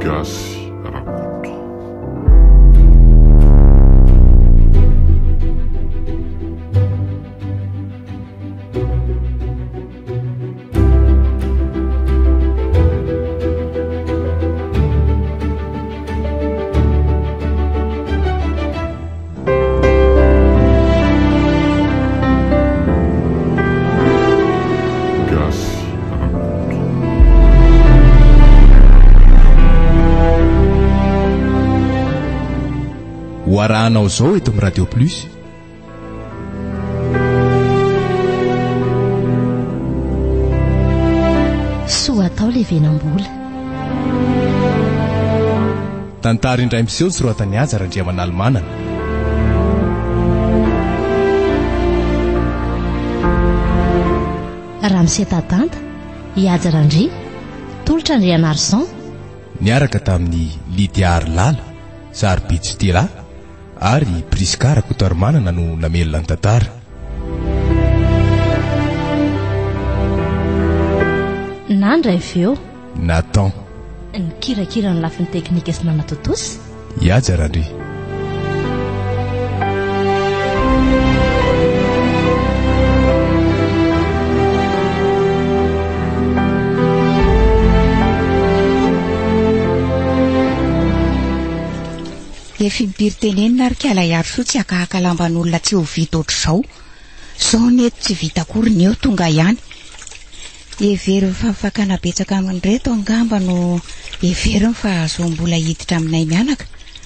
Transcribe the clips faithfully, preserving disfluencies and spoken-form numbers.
gasy rakoto. Hoarahanao zao eto amin'ny Radio Plus. Soa atao le venam-bola. Tantara indray miseho ny soratany azy Randriamanala Manana. Ramose Tadanta, Ihaja Randria, Tolotra Andriana Arsan. Niaraka tamin'ny Lydia Arlala, Zary Bitsitela ary Priska Rakotoarmanana no namelona ny tantara. Nandra ifeo Nathan ny kirakira ny lafiny teknika sy nanatotosy. Ihaja Randria. Efa impiry tenenina ary kala iaro soa tsy hakahaka lamban'olona tsy ho vita ohatr'izao. Zao neto tsy vita akory ny eo tonga ihany. Everiny fa mifakana betsaka amin'ireto angamba no everiny fa azoam-bola hiditra aminay mianaka.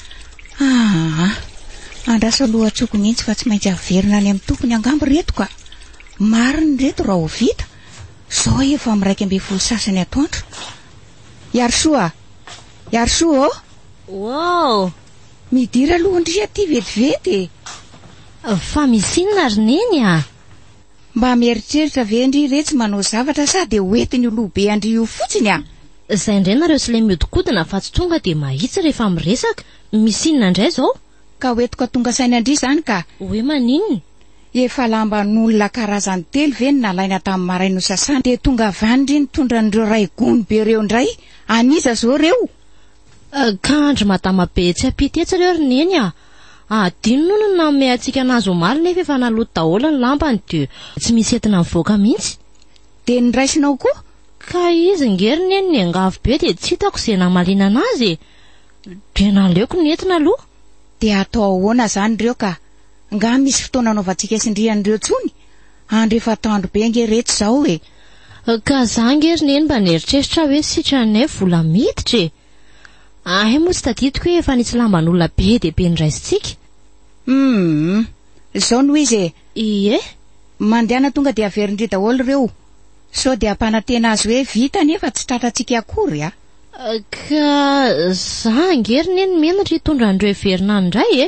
Ah, andrasa lohatsoko mihitsy fa tsy maintsy averina any amin'ny tompony angamba reto ka. Mariny reto raha ho vita. Zao efa amiraika amby folo sasany atoandro. Iaro soa, iaro soa oh. Wow, midira lohandry aty vetivety. Fa misy inona ry neny a? Mba mieritreritra ve Andry retsy manao zavatra sa dia hoentiny olobe Andry io fotsiny a? Zay indray nareo sy ilay miodikodina fa tsy tonga dia mahitsy rehefa miresaka. Misy inona indray zao? Ka hoentiko tonga saina Andry zany ka. Hoe maninona? Efa lamban'olona karazany telo ve ny nalaina tamin'ny maraina sasany dia tonga vandry nitondra an'ireo ray gony be reo indray. Aniza zao reo? Kandro madama be tsy apity etsy reo ry neny a. Adino no nanome antsika anazy omaly nefa efa naloto daholo ny lambany dia tsy misy entina mivoaka mihitsy. Dia niraisinao koa? Ka izy ngery neny ny angavo be dia tsy hitako izay namalina anazy. Dia naleoko ny entina aloha. Dia atao ahoana zany reo ka? Nga misy fotoana anaovantsika sindrian'ireo tsony. Andro efa tandro be nge reto zao e. Ka za ngery neny mba nieritreritra hoe sitranay vola miditra e. Ahe moa tsy tadidiko hoe efa nisy lamban'olona be dia be niraisintsika. Hmm, zao no izy e. Ie, mandehana tonga dia averindry daholo reo. So dia ampanantena azy hoe vita nefa tsy tratratsika akory a. Ka za ngery neny menatra hitondra andreo everina indray e.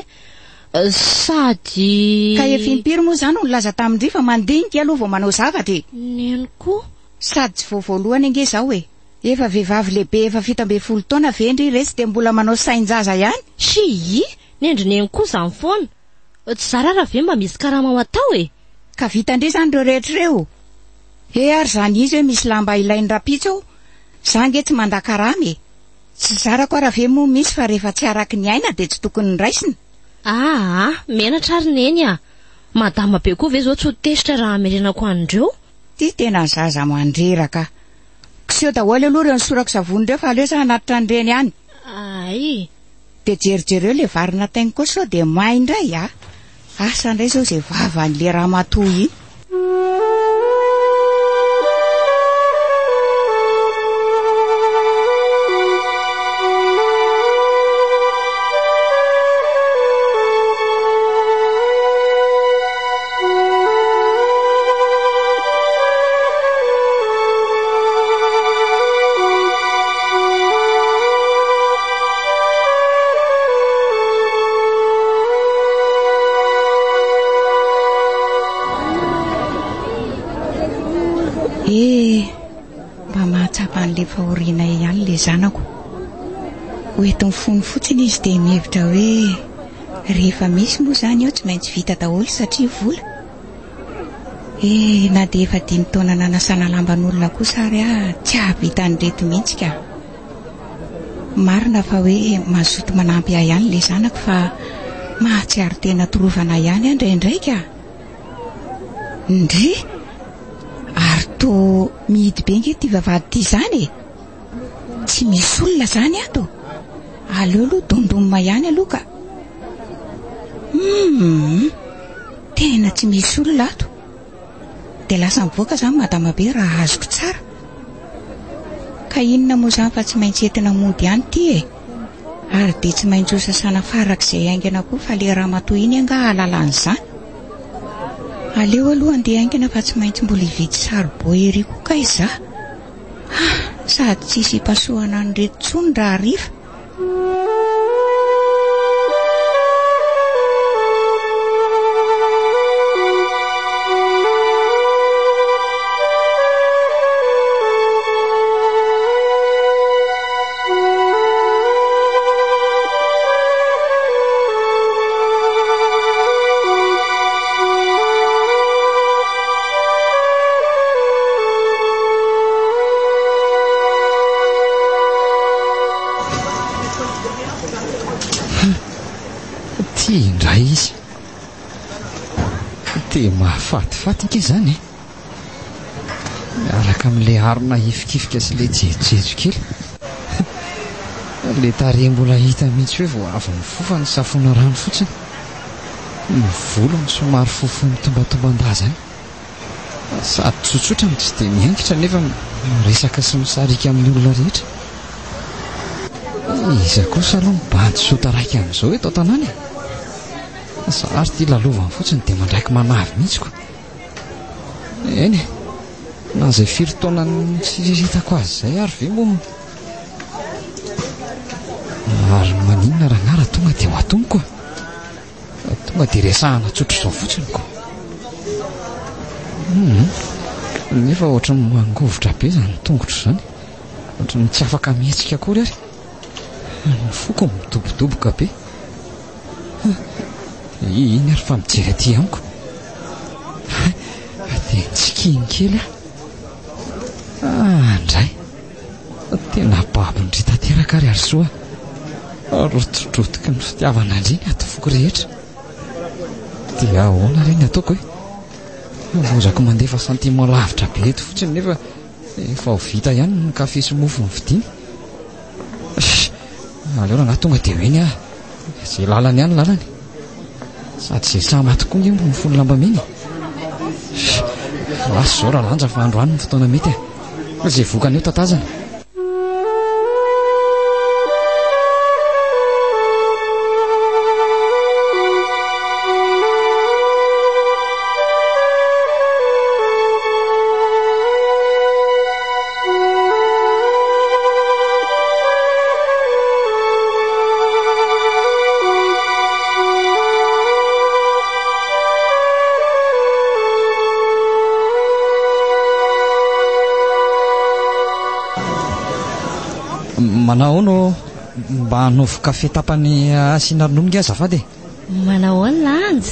Sady ka efa impiry moa zany no laza tamindry fa mandinika aloha vao manao zavatra e. Neny koa. Sady tsy voavoalohany ange zao e. Efa vehivavy lehibe efa fito amby folo taona vendry resy dia mbola manao sain-jaza ihany. Si, nendry neny koa zany foana. Tsy zarara ve mba misy karama ao atao e. Ka vita ndray zany reo rehetra reo. E ary zany izy hoe misy lamba ilainy rapitso. Za nge tsy mandakaramy e. Tsy zarako ara ve moa misy fa rehefa tsy araky ny aina dia tsy tokony niraisina. Ah, menatra ary neny a. Madama be koa ve zao tsy ho tesitra raha amerenako andreo. Ty tena zaza mandreraka. Kiseo daholo aloha reo ny sorako savony reo fa aleo sa hanatitra an'ireny ihany. Ay. Dia jerijereo le varina tainy koa sao dia may indray a. Asa indray zao izay vavan'le raha matoy iny. Eh, mba mahatsapa an'le fahoriana ihany le zanako. Hoetiny fony fotsiny izy dia mihevitra hoe rehefa misy moa zany eo tsy maintsy vita daholo satria vola. Eh, na dia efa dimy taona nanasana lamban'olona kosa ary ah, tsy ahavita an'ireto mihitsy ka. marina fa hoe mazoto manampy ahy ihany le zanako fa mahatsiaro tena torovana ihany andraindraika ndry ary to mihidy be nge ty vavady ty zany e tsy misy olona zany ato aleo aloha dondomma ihany aloha ka hmm tena tsy misy olona ato dia lasa mivoaka zany madama be raha azoko tsara ka inona moa zany fa tsy maintsy entina mody ihany ty e ary dia tsy maintsy ho sasana farak'izay aingana koa fa le raha matoa iny anga alalany aleo aloha andeha aingana fa tsy maintsy mbola hividy sarboery koa ka iza sady tsisy hipasohana an'ireto tsony raha hariva indray izy dia mahafatifaty ke zany miaraka amin'le arona hifikifika sy le jejojejo kely le tarehy mbola hita mihitsy hoe vao avy mifofa ny safona rano fotsiny ny volony somary fofo mitombatomban-dazany sady tsotsotra tsy dia miaingitra nefa resaka sy misarika amin'ny olona rehetra iza kosa aloha mibandy sotaraika amin'izao hoe tao tanany sary ty lalovany fotsiny dia mandraiky manavy mihitsy koa eny e na izay firy taona ny firiritako azy izay ary ve moa ary maninona raha ngara tonga dia ho atomiko tonga dia resahana tsotro izao fotsiny koa nefa ohatra ny mangovotra be zany tongotro izany ohatra ny tsy afaka mihetsika akory ary ny foko midobodoboka be iny ary fa mijery aty amiko dia nitsikiny kely ah andray tena babindry tanteraka ary ary soa rototrotika ny fitiavana andriny ato foko rehetra dia ahoana reny ataoko hoe mozako mandefa sentiment lavitra be eto fotsiny nefa efa ho vita ihany ny kafe sy mofo ny vidiny aleo raha tonga dia hoeny ah izay lalany ihany lalany sady izay samy atokoa nge ny fony lamba meny lasy izao raha lanja fa androany ny fotoana mety a izay vokany eo tatazana manao no mba hanovo kafe tapany asiana ronono nge azafady manao ny lanja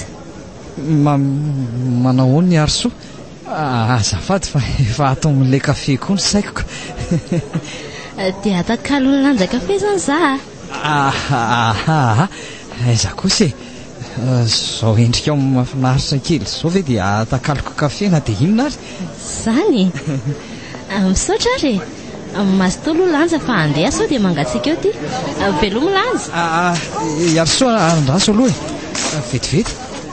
manao ny arso azafady fa efa ato amin'le kafe koa ny saiko dia atakalo ny lanja kafe zany za aha aiza kosa e zao endrika ao mahafinaritra kely zao ve dia atakaloko kafe na dia inona ary zany misaotra ary masitolo lanja fa andeha sao dia mangatsika eo ty velomo lanja arso andraso aloha e vetivety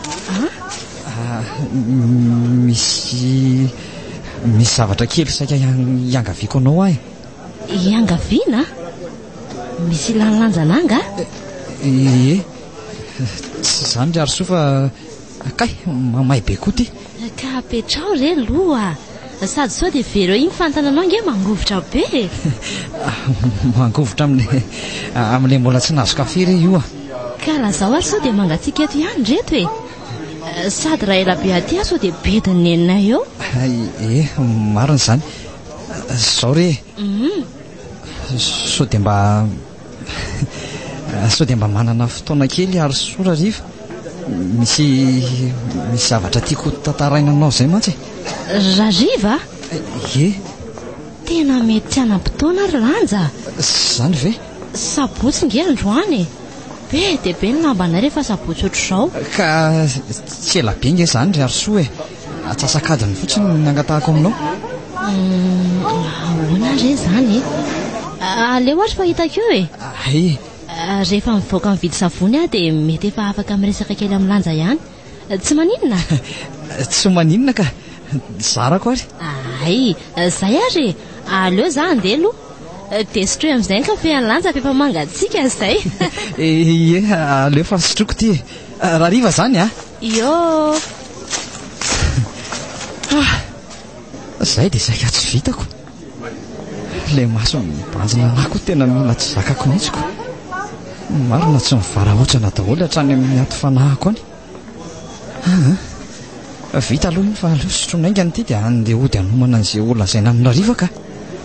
misy misy zavatra kely saika iangaviako anao ahy iangaviana misy ilany lanjananga e tsy zany ry arso fa kay mamay be koa ty ka apetrao re loha sady sao dia vereo iny fantananao nge mangovotra be mangovotra amin'le amin'le mbola tsy nazo kafe re io a ka lazao ary sao dia mangatsika eto ihany reto e sady raha ela be aty a sao dia bediny neninay eo e marina izany zao re sao dia mba sao dia mba manana fotoana kely ary sora riva misy misy zavatra tiako tantarainanao izay mantsy rariva e tena mety tsy anampitoana ary lanja zany ve Sabotsy nge androany be dia be ny lambanay rehefa sabotsy ohatr'izao. Ka tsy ela be nge izany ry Arsoa e. Atsasakadiny fotsiny ny angatahako aminao. Ahoana re izany e? Aleo ohatra fa hitako eo e. Ay, Rehefa mivoaka mividy savony aho dia mety efa afaka miresaka kely amin'ny lanja ihany. Tsy maninona? tsy maninona ka. Zarako ary. Ay, izay ary e. Aleo za andeha aloha. Dia sotroy amin'izay ny kafe ny lanja fa efa mangatsiaka izay. Ie, aleo fa sotroko ty. Rariva zany a. Yo. Zay dia saika tsy vitako. Le maso mibanjina anako tena mila tsy zakako mihitsiko. Marina tsy mivaraotrana daholo hatrany amin'ny ato fanahako any. Vita aloha iny fa aleo sotroina aingany ity dia andeha hody hanomana an'izay olona izay namina riva ka.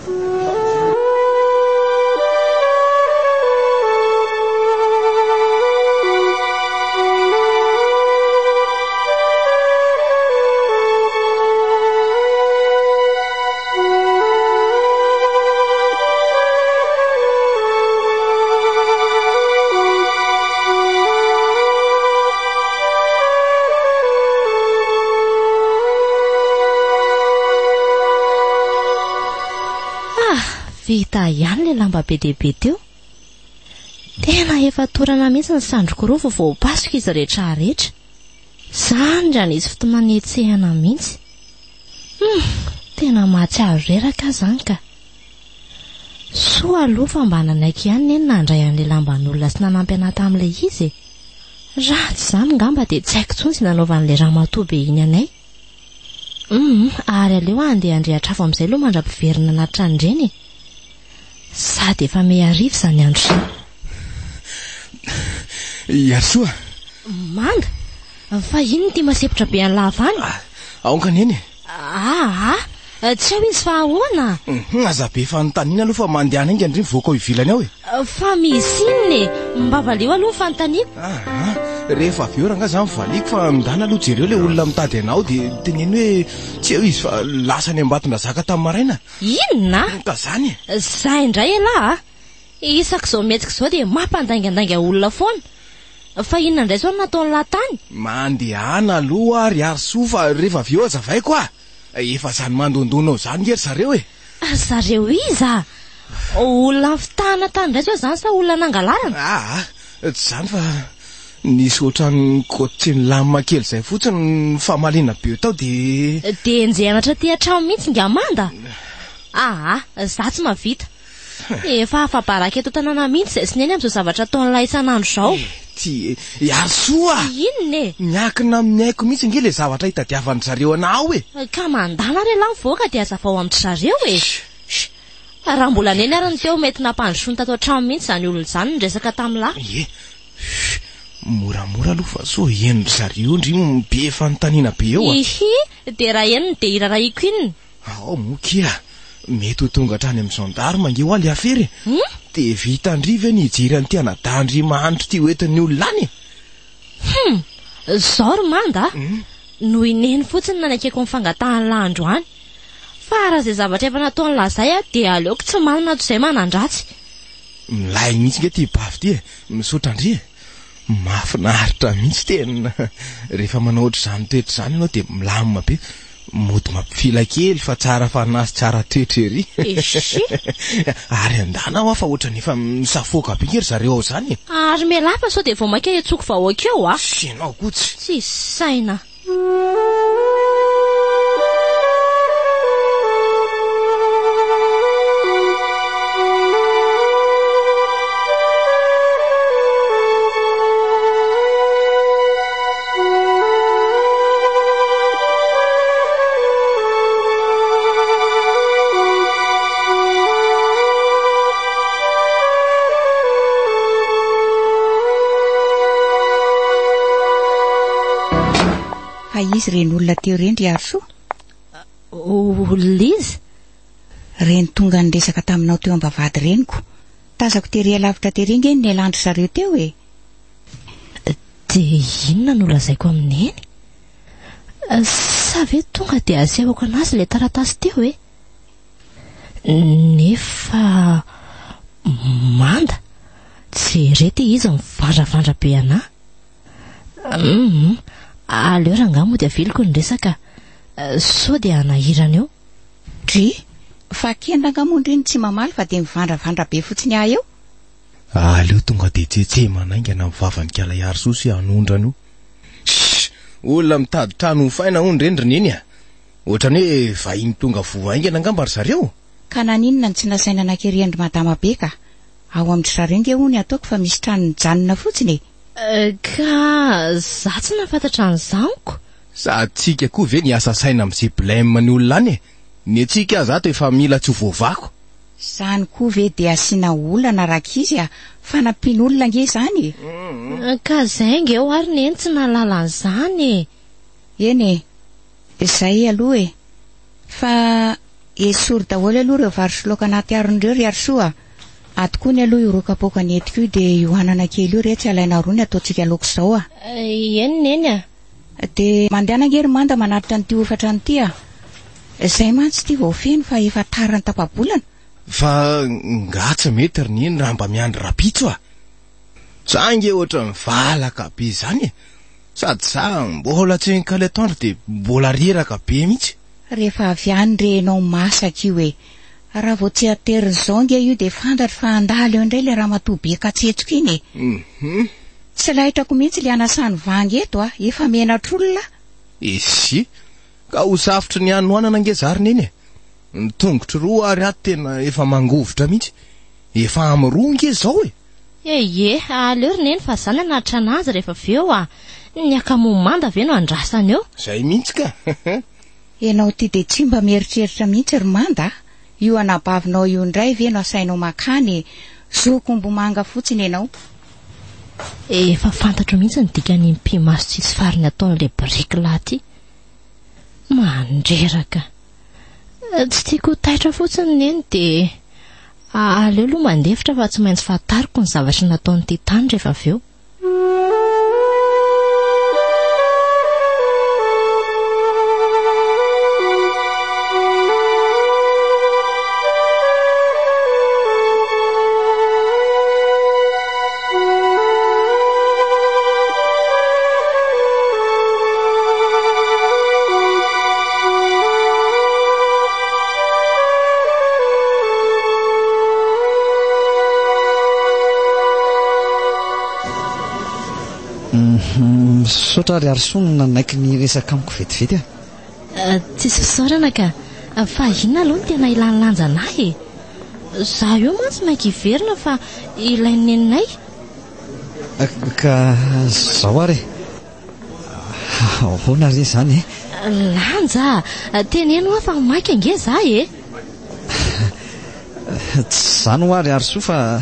Vita ihany le lamba be dia be teo. Tena efa torana mihitsy ny sandroko roa vao vao pasoka izy rehetra rehetra. Zany ndra nisy fotoana etsehana mihitsy. Hmm, tena mahatsiaro reraka zany ka. Soa aloha fa mba nanaiky ihany eny nandray an'le lamban'olona sy nanampy anahy tamin'ilay izy. Raha tsy izany ngamba dia tsy haiko intsony sy nanaovan'ilay ramatoa be iny anay. Mm, ary aleo andeha andrehatra afo amin'izay aloha mandra-piverina anaty tranondreny. Sady efa mehariva izany andro izany. Arsoa. Manga, fa ino ty masepitra be any lava any? Aonkany eny. Ah, ah, tsy ao izy fa ahoana? Aza be fanontaniana aloha fa mandehana inga andriny voaka ao ivilany ao e. Fa misy inona e? Mba valeo aloha ny fanontaniana. Ah, rehefa avy eo ranga zany valiko fa midana aloha jereo le olona mitady anao dia teneny hoe tsy eo izy fa lasa ny ambatona zaka tamin'ny maraina. Inona? Ka zany e. Zay indray elahy a. Isaka izao mihetsika izao dia mampandaingandainga olona foana. Fa inona indray izao nataony latany? Mandehana aloha ary Arsoa fa rehefa avy eo azavaiko a. Efa zany mandondonao zany ngery zareo e. Zareo iza? Olona ny fitahana tany indray izao zany sa olona nangalarana? Ah, tsy zany fa nisy ohatrany koty ny lamima kely izay fotsiny famaliana be tao dia dia enjehanatra ty hatramo mihitsy ngamanda. Ah, za tsy mahavita. Efa afabaraka eto tanàna mihitsy izay sineny amin'izao zavatra ataon'ilay isan'andro izao. Ty Arsoa. Inona e? Miakina amin'ny haiko mihitsy nge le zavatra hitadiavan'ny zareo anao e. Ka mandana re lahy mivoaka dia azava ao amin'ny zareo e. Raha mbola neny ary ny teo mety nampandrosoany tato hatramo mihitsy izany olona izany nresaka tamin'lahy. Ie. Moramora aloha fa so henry zareo ndry be fanontaniana be eo a. Ihi, dia raha henony dia iraraiko inona? Ao mokia. Mety ho tonga hatrany amin'ny gendarme nge ho aly afery. Dia vita andriva ny hijery an'ity anadandry mahandro ty hoentin'ny olona any. Hmm, zao ry manda. No ineny fotsiny nanakeko ny fangatahany lahandro any. Fa raha izay zavatra efa nataony lazay a dia aleoko tsy manana toy izay manandratsy. Milay mihitsy nge ty bavy ty e. Misotra andry e. Mahafinaritra mihitsy tena. Rehefa manao ohatr' izany toetra izany ianao dia milamina be. Mody mampifila kely fa tsara fanahy tsara toetra ery. Eshi. Ary andana aho fa ohatrany efa misafoka be ngery zareo ao zany e. Ary mialafa sao dia vao maka etsoko vahoaka eo a. Sinao kotsy. Tsy saina. Izy reny olona teo reny ry Arsoa. Olona izy? Reny tonga niresaka taminao teo ambavady reniko. Tazako tery alavitra tery nge ny elandro zareo teo e. Dia inona no lazaiko amin'eny? Sa ve tonga dia asehako anazy ilay taratasy teo e? Nefa manda jerety izy mivandravandra be ana mm aleo rangamo dia viliko ny resaka so dia anahirana eo dry fa kendrangamondriny tsy mamaly fa dia mivandravandra be fotsiny ah eo aleo tonga dia tsetse manaingana mivavany kala Iarosy anondrano olona mitady trano ho faina ondrendriny eny a ohatrany hoe vahiny tonga voaingana angamba ry zareo ka naninona ny tsy nasaina anakeriandry madama be ka ao amin'ny sarenge hony ataoko fa misy trano nijanona fotsiny ka za tsy nafantatra an'izanoko sady tsika koa ve ny asa saina amin'izay blème ny olona any e ny atsika zato efa mila tsy ho voavako zany koa ve dia asiana olana rakizy a fanampian'olona nge zany ka zainga eo ary neny tsy nalala an'izany eny e zay aloha e fa esory daholo aloha reo vary sy laoka anaty aron'ireo ry Arsoa ato koa ny aloha io rokapoka ny etiko io dia iohanana kely io re tsy alaina rony ataontsika laoka izao a eny neny a dia mandeha nangery manda manaritra n'ity ofatra n'ity a zay mantsy ity vao feno fa efa tara ny tapabolana fa ngatsy mety ry neny raha mba miandry rapitso a sange ohatra mivalaka be zany e sady za mbola tsy nkaletonry dia mbola reraka be mihitsy rehefa avy any renao masaka io e raha vao tsy ateriny zao nge io dia fantatra fa andalo eo indray le raha matobe katsetsoko iny e mhm tsy lahitrako mihitsy le anasany vangy eto a efa menatr'olona esi ka ho safotry ny anoanana nge zary neny e ny tongotry roa ary ato tena efa mangovotra mihitsy efa amin'ny roa nge zao e eye aleo ry neny fa zany anaritra anazy rehefa aveo a ny akamommanda ve no andrasany eo zay mihitsy ka ianao ty dia tsy mba mieritreritra mihitsy ry manda io anabavinao io indray ve no asainao makany zokombomanga fotsiny ianao efa fantatro mihitsy ny dikany mpimaso tsisy fariny ataon'le brikla ty mandreraka tsy tiako taitra fotsiny neny dia aleo aloha mandefitra fa tsy maintsy fatariko ny zavatra nataon'ity tany rehefa aveo sotra ry Arsona nanaiky ny resaka amiko vetivety a tsisy fisaorana ka fa inona aloha ny tena ilany lanja anay e za io mantsy mainka iverina fa ilainy neninay ka zao ary ahoana re zany e lanja teneno a fa mainka ange za e tsy zany ho ary Arso fa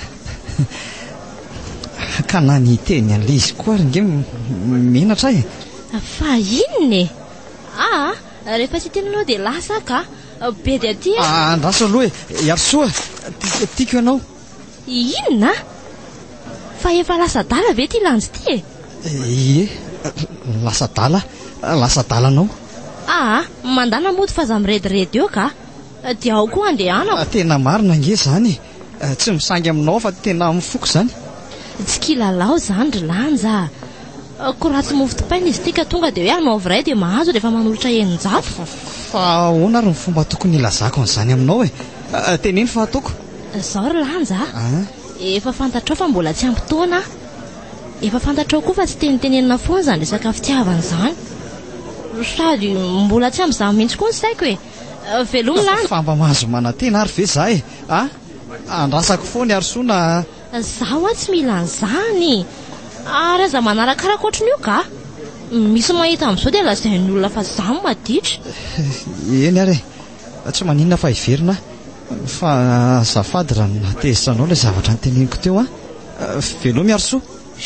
ka na ny teny an'le izy koa ary nge menatra e fa inona e ah rehefa tsy tenanao dia lasa ka be dia ty andraso aloha e Arsoa tiako ianao inona fa efa lasa dala ve ty lanjy ty e ie lasa dala lasa dalanao ah mandana mody fa za mirediredy eo ka dia ao koa andehana tena marina nge zany tsy misangy aminao fa tena mifoko zany tsy kilalao zany ry lanja ko raha tsy mofo topaina izy ity ka tonga dia hoe anao viray dia mahazo rehefa manolotra eninjato fa ahoana ary ny fomba tokony ilazako an'izany aminao e teneny fa ataoko zao ry lanja efa fantatrao fa mbola tsy ampitoana efa fantatrao koa fa tsy tenitenenina foana zany resaka fitiavana zany sady mbola tsy amin'izany mihitsy koa ny saiko e velomy lanja fa mba mahazo manantena ary ve za e a andrasako foana Arsona zaho a tsy mila an'izany ary aza manarakaraka ohatrany io ka misy mahita amin'izao dia lazain'ny olona fa zany maditra eny ary tsy maninona fa hiverina fa azafady raha natezitranao ilay zavatra nyteneniko teo a velomy Arso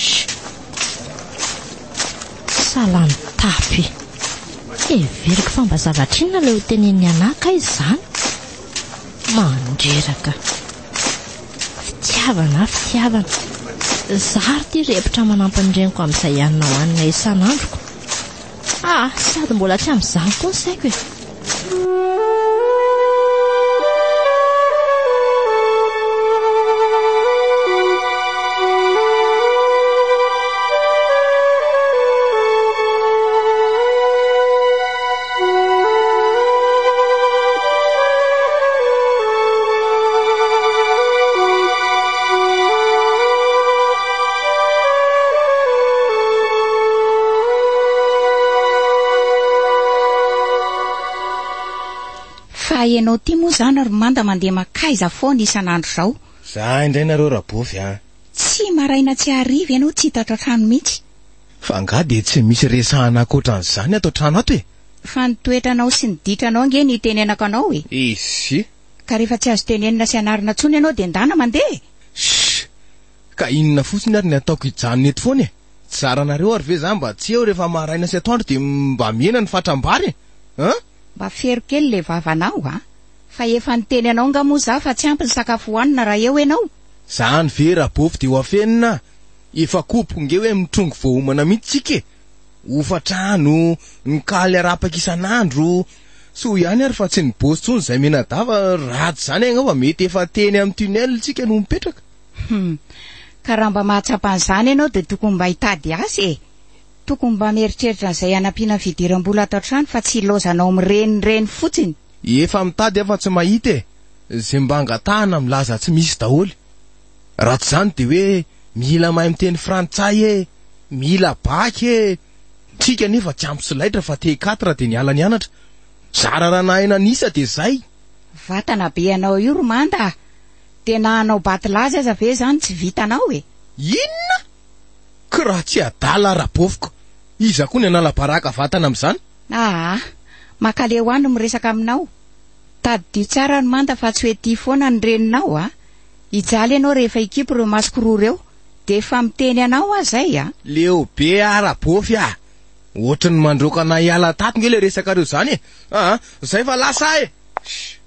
salany tapy everiko fa mba zavatra inona ilay ho tenen'ny anaka izy zany mandreraka fitiavana fitiavana zary ty repitra manampy ny reniko amin'izay ianina ho anina isan'androko ah sady mbola tsy amin'izany koa ny saiko e fa ianao ty moa zany ary manda mandeha makaiza foana isan'andro zao. Za indray nareo rabofy a. Tsy maraina tsy hariva ianao tsy hitatra trano mihitsy. Fa nga de tsy misy resahana ankoatran'izany ato trano ato e. Fa ny toetranao sy ny ditranao nge ny tenenako anao e. Izy. Ka rehefa tsy azo tenenina sy anarina tsony ianao de ndana mandeha. Shh. Ka inona fotsiny ary ny ataoko hijanona eto foana e. Tsaranareo ary ve za mba tsy eo rehefa maraina sy atoandro de mba miena ny fatrambary ha? Mba fero kely le vavanao ha. Fa efa niteny anao nga moa za fa tsy ampy ny sakafo hoanina raha eo ianao. Zany ve rabofy de ho afenina. Efa kopoko nge hoe mitrongo voahomana mihitsy tsika e. Hofatrano, nikaly arapaka isan'andro. So ihany ary fa tsy ny bosy tsony zay menadava ratsy zany agna fa mety efa teny amin'ny tunnel tsika no mipetraka. Hmm. Ka raha mba mahatsapa an'izany ianao de tokony mba hitady azy e. Tokony mba mieritreritra an'izay anampiana fidiram-bola ato an-trano fa tsy lozanao mirenireny fotsiny. Efa mitady afa tsy mahita e. Zay mba angatahana milaza tsy misy daholo. Ratsy zany de hoe mila mahay miteny frantsay e, mila baky e. Tsika nefa tsy ampy solaitra fa te quatre de niala nianatra. Zara raha nahay nanisa de zay. Vatana be anao io Romanda. Tena anao batilazy aza ve zany tsy vitanao e. Inona? Ka raha tsy adala rabofiko. Iza koa ny anala baraka vatana amin'izany? Ah, makaleo andro miresaka aminao. Tadidio tsara ny manda fa tsy hoe ty foana ny reninao a. Hijaly ianao rehefa ikipy reo masoko reo de efa miteny anao a zay a. Leo be a rabofy a. Ohatry ny mandroka na hiala tato nge le resaka reo zany e. Ah, zay fa lasa e. Shh.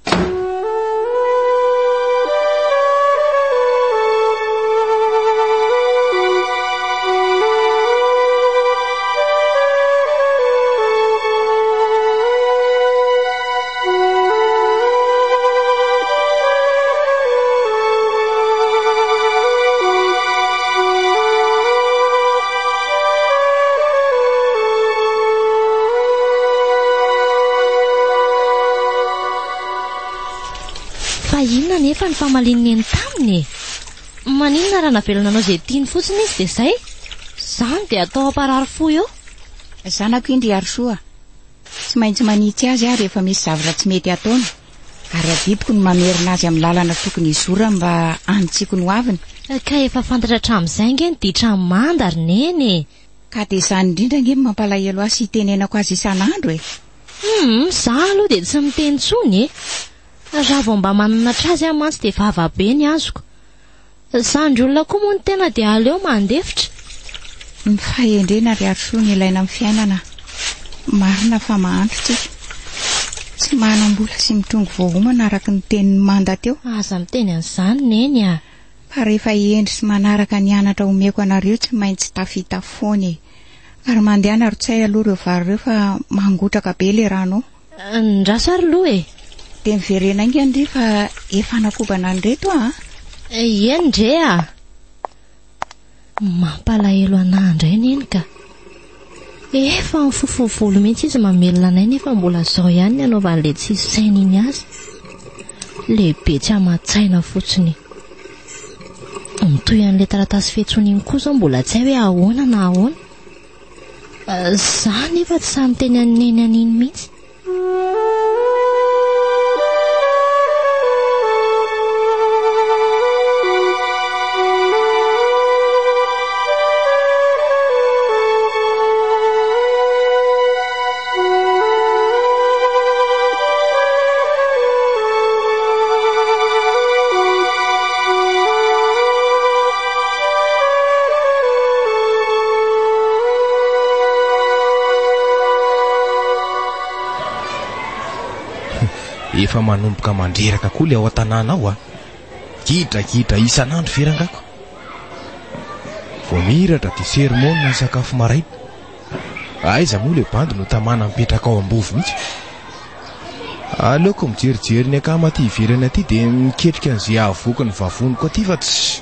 Inona nefa ny famalininy eny taminy e. Maninona raha navelona anao zay tiany fotsiny izy de zay. Zany de atao aparary fo eo. Zanako indry ary soa. Tsy maintsy manitsy azy ary rehefa misy zavatra tsy mety ataony. Ary adiboko ny mamerina azy amin'ny lalana tokony izora mba anitsiko ny hoaviny. Ka efa fantatra hatramin'izay nge ny ditra manda ary neny. Ka de zany indrindra nge mampalahelo azy itenenako azy isan'andro e. Hmm, za aloha de tsy miteny tsony e. Raha vao mba mananatra azy amantsy de vava be ny azoko. Sandry olona koa moa ny tena de aleo mandefitra. Ny fahendrena ary arosoa ny ilaina amin'ny fiainana. Marina fa mahandro tsika. Tsy manam-bola sy mitrongo voahomana araka ny tenin'ny manda teo. Aza miteny an'izany neny a. Fa rehefa hiendry sy manaraka ny anatra omeko anareo tsy maintsy tafita foana e. Ary mandeha narotsay aloha reo vary reo fa mangotraka be le rano. Ndraso ary loha e. De miverena inge ndry fa efa nakobana andreto a. Eny ndre a. Mampalahelo anahy indray neny ka. Efa mifofovolo mihitsy izy mamelona anay nefa mbola zao ihany ny anaovan'le tsy sainy iny azy. Lehibe tsy amatsaina fotsiny. Mitoy an'le taratasy fiantsony iny koa zao mbola tsy hay hoe ahoana na ahoana. Za nefa tsy samy teny aneny an'iny mihitsy. Efa manomboka mandreraka koa le ao an-tanàna ao a. Kidrakidra isan'andro verangako. Vao miratra de sermona ny sakafo maraina. Aiza moa le bandy no tamana mipetraka ao am-bovo mihitsy. Aleoko mijerijery ny akama aty iverana aty de miketrika an'izay avoky ny vavoniko aty fa tsy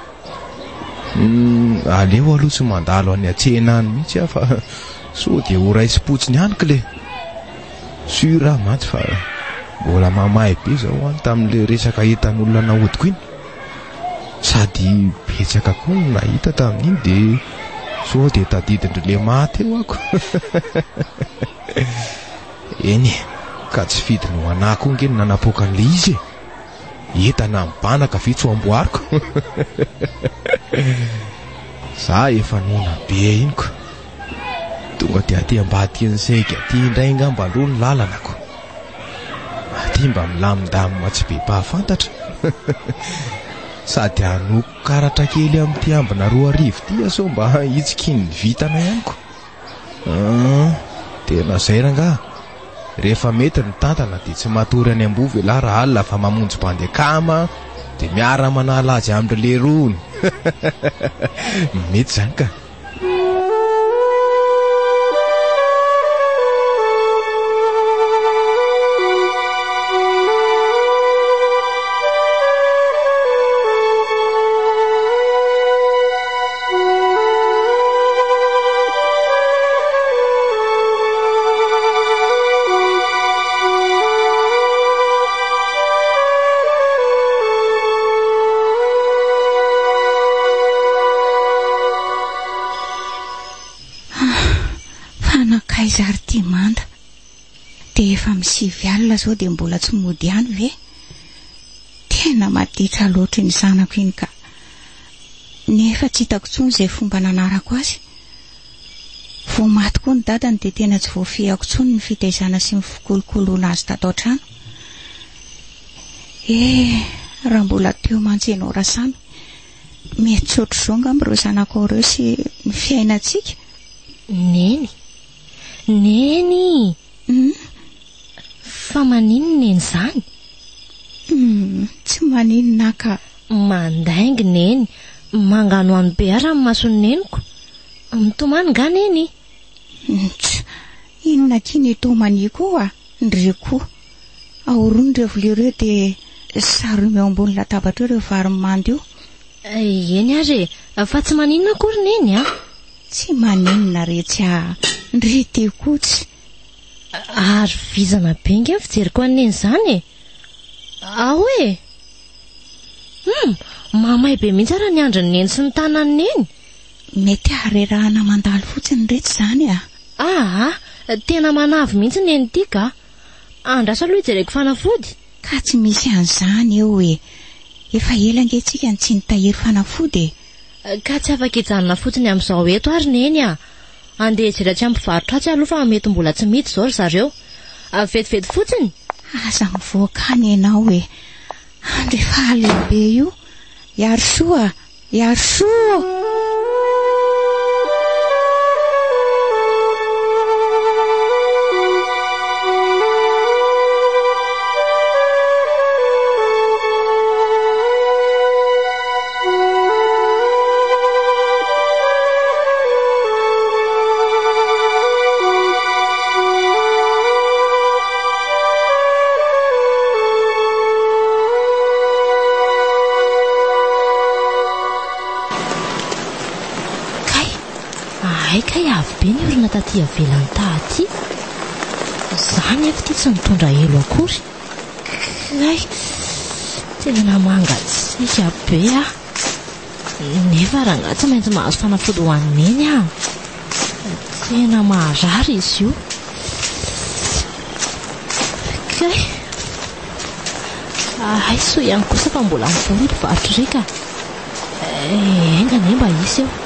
mm, aleo aloha tsy mandalo any an-tsena any mihitsy aho fa so de ho raisi-potsiny ihany ka le sura mantsy fa mbola mamahay be zao any tamin'le resaka entan'olona nahodiko iny. Sady betsaka koa no nahita tamin'iny de so de tadidindry le maty eo ako. Eny ka tsy fidy no anako nge ny nanapoaka an'le izy e entana mibanaka vitso amboariko za efa nona be inoko tonga dia aty ambadika ny sega aty indray ngamba aloha ny lalanako aty mba milamindamina tsy be mpahafantatra sady anoko karatra kely amin'ity ambina roa arivo ty aso mba hitsikiny vitana ihaniko ah, tena zay rangaha rehefa mety ny tantana dia tsy matory any ambovy la raha alina fa mamonjy bandekama dia miara manala azy amin'ny lerony mety zany ka zary manda dia efa misivy alina zao dia mbola tsy mody ihany ve tena maditra loatra ny zanako iny ka nefa tsy hitako tsony izay fomba nanarako azy vao maty koa ny dadany dia tena tsy voafehako tsony ny fitaizana sy ny fikolokoloana azy tato an-trano eh raha mbola teo mantsena orasamy mety tsotro zao ngam'ireo zanako ireo sy ny fiainantsika neny neny mm? fa manino neny zany mm, tsy maninona ka mandaingy neny mangano any be ara amin'ny masony neniko mitomany nga neny Ts, inona kiny tomany koa ndre koa aorony revo lereo dia sary meo ambony latabatra ireo vary mandy io eny ary fa tsy maninona akory neny a tsy maninona retsy a ndre te kotsy ary vizana bengy ny fijeriko aneny zany e ahoe hmm, mamay be mihitsy ara ny androny neny sy ny tanany neny mety arerahana mandalo fotsiny retsy zany a ah tena manavy mihitsy neny ty ka andrasa aloha ijereko fanafody ka tsy misy an'izany eo e efa ela angentsika ny tsy nitahiry fanafody e ka tsy afaka hijanona fotsiny amin'izao eto ary neny a andeha jeratsy amin'ny mpivarotra atsy aloha fa mety mbola tsy mity zao ry zareo vetivety fotsiny aza mivoakany ianao e andrefa lehibe io iaro soa iaro soa aika avy be ny olona taty avelany taty zany efa ty tsy nitondra elo akory kay tena namangatsika be a nefa raha tsy maintsy mahazo fanafody ho an'ny neny a tena maharary izy io kay ay so ihany kosa fa mbola mivory mpivarotra reka engane mba isy eo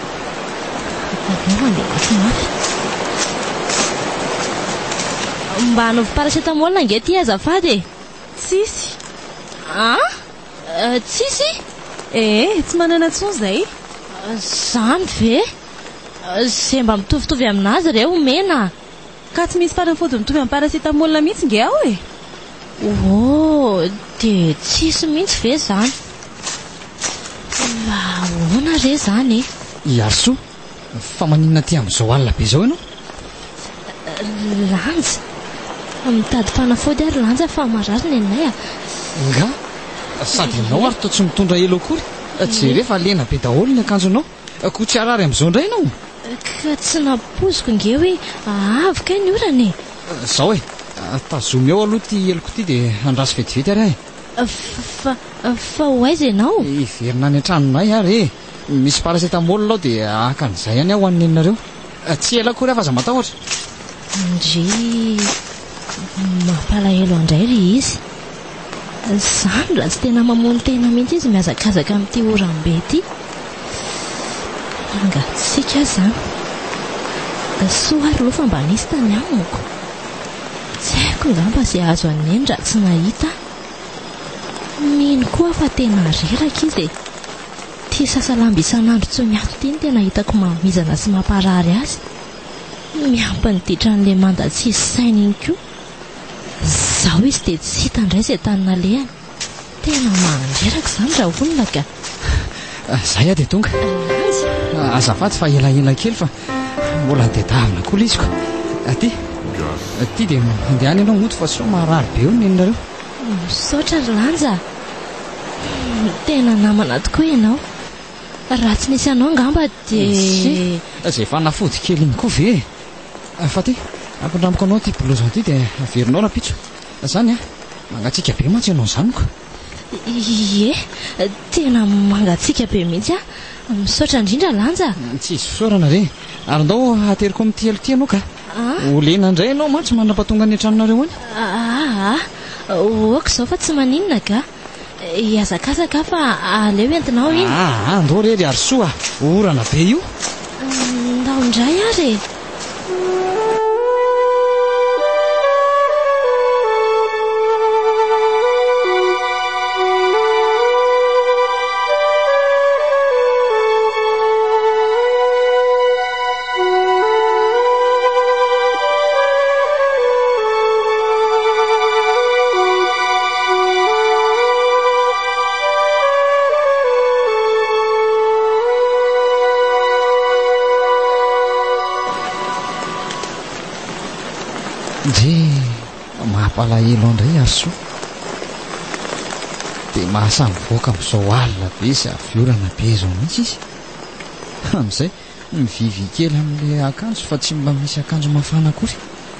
mba hanovy paracetamol nge ty azafady e tsisy ah tsisy eh tsy manana tson zay zany ve zay mba mitovitovy aminazy reo mena ka tsy misy fanafody mitovy amin'ny paracetamol mihitsy nge ao e oh dia tsisy mihitsy ve zany ahoana re zany e iarso fa maninona ty amin'izao alina be zao ianao lanja mitady fanafody ary lanja fa marary nenay a nga sady ianao ary to tsy mitondra elo akory jerefa lena be daholo ny akanjonao ko tsy arary amin'izao indray ianao ka tsy napoziko nge hoe avy ny orany zao e tazomy eo aloha ty eloko ty dia andraso vetivety ary ahy fa fa ho aiza ianao iverina any an-tranonay ary e misy paracetamol lao dia akan'izay ihany aho ho anneninareo tsy ela akory afa aza matahotra ndry mampalahelo andray ry izy. Zany raha tsy tena mamono tena mihitsy izy mihazakazaka amin'ity orambe ity. Angatsika zany. Soary aloha fa mba nisy tany amiko. Tsy haiko ngamba izay azo aneny raha tsy nahita. Mino koa fa tena reraka izy e. Tia sasalamba isan'andro tsy miato ity ny tena hitako mamizana sy mamparary azy. Miampy ny ditran'ilay mandatsy sainy iny koa. Zaho izy dia tsy hita indray izay tany nalehany. Tena mandreraka izany raha olona ka. Zay a dia tonga. Azafady fa elaela kely fa mbola dedavina koa liziko. Aty aty dia andehany ianao moto fa so marary be eo neninareo. Misaotra ry Lanja. Tena namana tokoa ianao. Raha tsy nisy anao ngamba dia izay fanafody kely iny koa ve. Fa ty ampindramiko anao ty blouson ty dia averinao rapitso. Zany a mangatsika be mantsy ianao zaniko. Ie, tena mangatsika be mihitsy a. Misaotra indrindra Lanja. Tsy izy fisaorana re. Ary ndao ateriko amin'ny telo ty ianao ka. Olena indray ianao mantsy mandrapatonga ny antranonareo any. Ah, oako izao fa tsy maninona ka. Iazakazaka fa aleo entinao iny. Ah, andao rery ary soa. Orana be io. Ndao indray ary. Ndre mampalahelo andray ary soa. Dia mahasamivoaka amin'izao alina be sy aviorana be izao mihitsy izy. Amin'izay mivivy kely amin'ilay akanjo fa tsy mba misy akanjo mafana akory.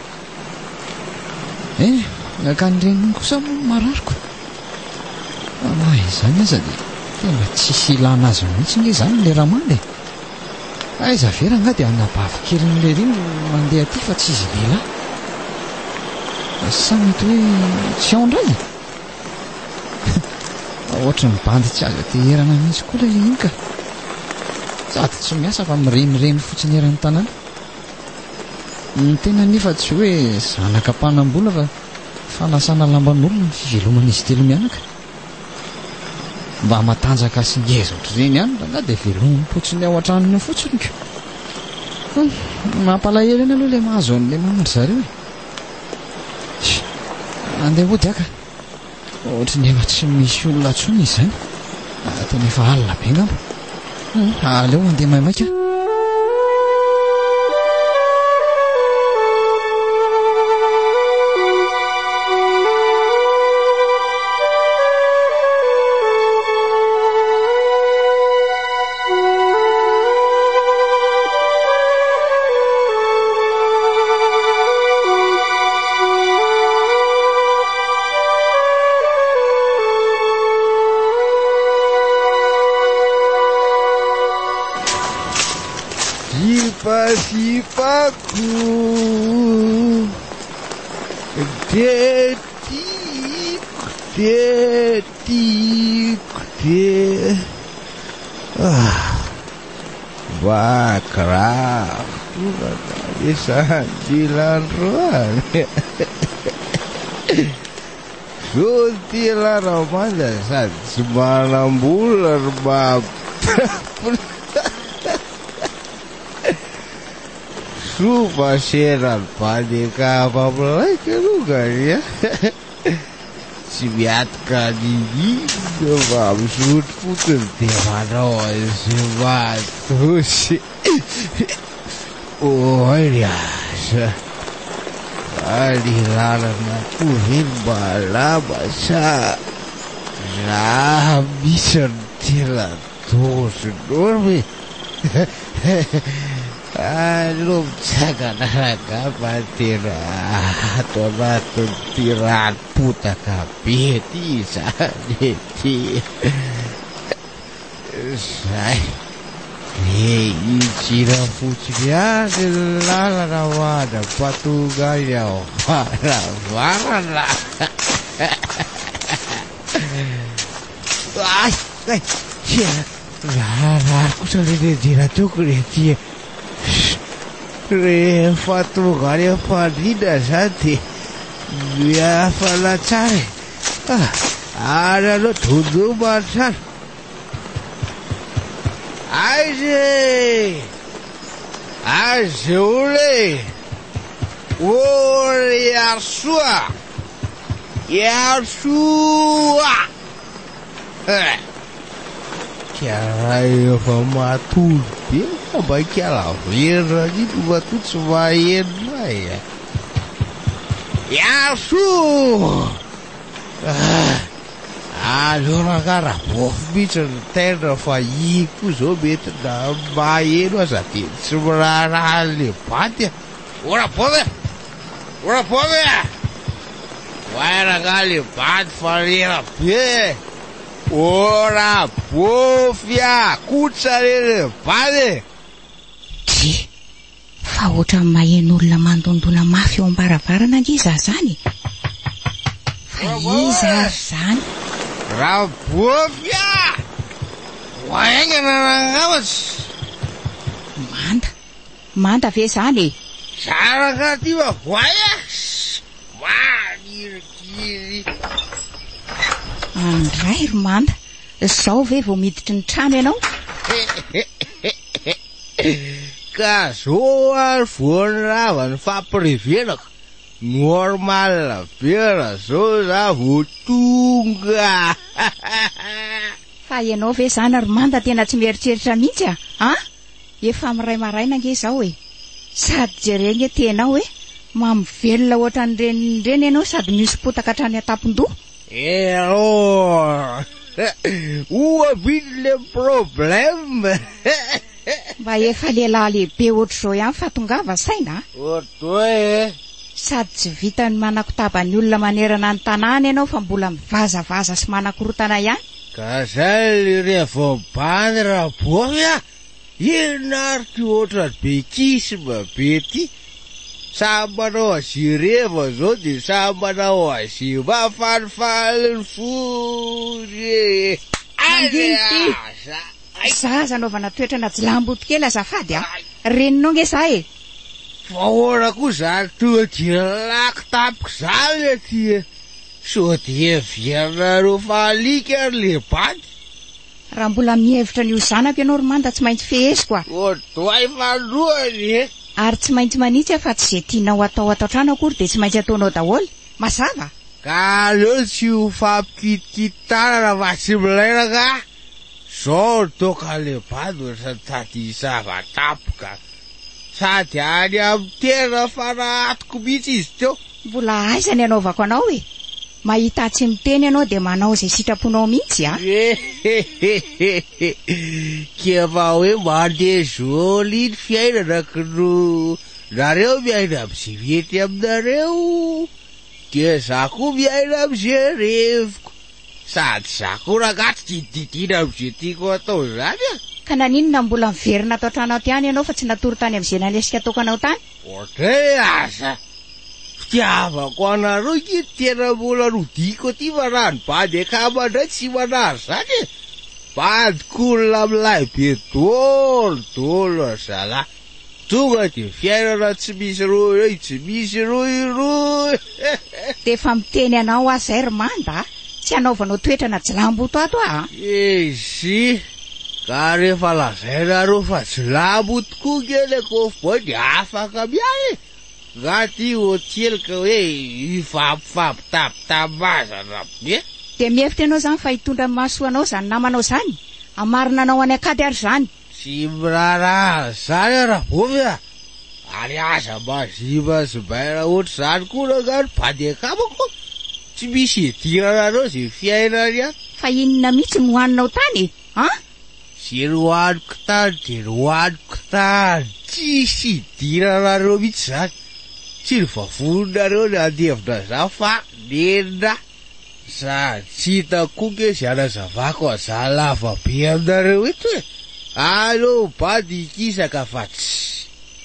Eh, akan'ireny kosa marariko. Ah, izany aza dia tena tsisy ilana azy mihitsy nge izany ilay ramandy. Aiza vera nga dia anabavy kely n'ilay riny mandeha aty fa tsy izy lehilahy. Sa mety hoe tsy ao indray. Ohatra ny bandy tsy azo ateherana mihitsy koa ilay iny ka. Sady tsy miasa fa mirenireny fotsiny eran'ny tanàna. Ny tena nefa tsy hoe zanaka mpanambola fa fanasana lamban'olona ny fiveloman'izy telo mianaka. Mba matanjaka sy ngeza ohatr'ireny ihany raha dia velomany fotsiny ao an-tranony fotsiny ka. Mampalahelo eny aloha ilay mahazo an'ilay mamandry zareo e. Andeha hody aka. Ohatra ny efa tsy misy olona tsony izany. Tena efa alina be ngamba. Aleo andeha maimaika. Sipaku Detik Detik Detik Ah Bakraf Bisa Dilan ruang Sutilah Ramadan saat semalam bulan bab Rupa seran padeka apa lagi lu kan ya? Sibiatka gigi, sebab sud putus tiada sebab terus. Oh ya, aliran aku himbala bahasa, lah bisa tidak terus dormi. Aduh, jangan agak patira atau batu tiran puta kabeh bisa jadi. Saya Dia itsira fotsiny ary lalana hoana patonga ny ao varavarana. Ay, ay, tjena. Raha kosa le nedina toko rety. Rehefa tonga any am-fandriana zany dia miafana tsara. Ary aloha tondo matsara. Aizy! Aizy ole! Ory iaro soa! Iaro soa! Karaha efa matory be mba kalaverina ny matory tsy maheno ay. Iaro soa! Alora ka raha bofy mihitsy ny tena fa i koa zao mety na maheno aza dia tsy miraharaha le baty. Ora bofy! Ora bofy! Vairaka le baty fa rera be. Ora bofy a! Kotra le baty! Tsy, fa ohatran'ny maheno olona mandondona mafy eo am-baravarana angiza zany. Fa iza ary zany? Raha bofy a! Vaingana nangaotsy! Manda, manda ve zany e? Saraka ty va voay a! Manirikiry! Andray ry manda, zao ve vao miditry ny trano ianao? Ka zao ary voany rava ny fampirevenako. Normal vera zao za vo tonga. Fa ianao ve zany ry manda tena tsy mieritreritra mihitsy a? Ha? Efa miray maraina nge zao e. Sady jereny tenao e. Mamivelona ohatran'ireny ianao sady misy potaka hatrany an-tampon-doha. Ero! Oa viny le problème. Mba efa lehilahy lehibe ohatr'izao ihany fa tongava saina. Otoe. Sady tsy vitany manakotaba ny olona manerana ny tanàna ianao fa mbola mivazavaza sy manakorotana ihany. Ka zay le rehefa bany raha bofy a. Inona ary ty ohatran'ny bekisy mba be ty. Samy manao azy reva zao dia samy manao azy mafalifaly ny fory. Mandiny zaza anaovana toetrana jilamboto kely azafady a. Reninao nge za e. Fa ora koa zany tonga dia lako tapiko zany aty. So dia vianareo falika ary le baty. Raha mbola mihevitra n'io zanako ianao ry manda tsy maintsy fehesiko a. Otoay mandroany e. Ary tsy maintsy manitsy fa tsy zay tianao atao atao trano akory dia tsy maintsy ataonao daholo. Mazava? Ka aleo tsy ho fampikitikitana raha fa tsy milaina ka. Zao toka le bady sady sady zava-tapoka. Sady any amin'ny tena fanatiko mihitsy izy teo. Mbola aiza ny anaovako anao e. Mahita tsy miteny ianao dia manao izay sitraponao mihitsy a. Kefa hoe mandeha joli ny fiainana no nareo miaina amin'izay mety aminareo. Dia za koa miaina amin'izay revoko. Sady za koa ragatra dididiana amin'izay tiako atao zany a. Ka naninona mbola miverina atao trano aty any ianao fa tsy natoro tany amin'izay nanesika tokanao tany? Otre asa. Fitiavako anareo ky tena mbola rodiko aty fa raha ny bady akamandray tsy manary zany e. Badik'olona amilay be dolo dolo zala. Tonga dia fiainana tsy misy roy tsy misy roy roy. Dia efa miteny anao azy zay ry manda. Tsy anaovanao toetrana jilamboto ato a. Ezi. Ka rehefa lazainareo fa jilamboto koa ngeleko fo dia afaka miay. Gaty hotelika hoe ifampifampitabitambazana be. Dia mihevitra ianao zany fa hitondra mahasoanao zany namanao zany. Amarina anao any akady ary zany. Tsy miraharaha zany raha bofy a. Ary aza mazima zibaina ohatr' zany koa nangano bady akamako. Tsy misy idiranareo zay fiainany any. Fa inona mihitsy no hoaninao tany e? Ha? Zay rohaniko tany dia rohaniko tany. Tsisy idiranareo mihitsy zany. Tsy ny vavonareo ny andevina za fa nena. Sady tsy hita koa nge zay anazavako aza lava be aminareo eto e. Alô, bady ikisaka fa tsy.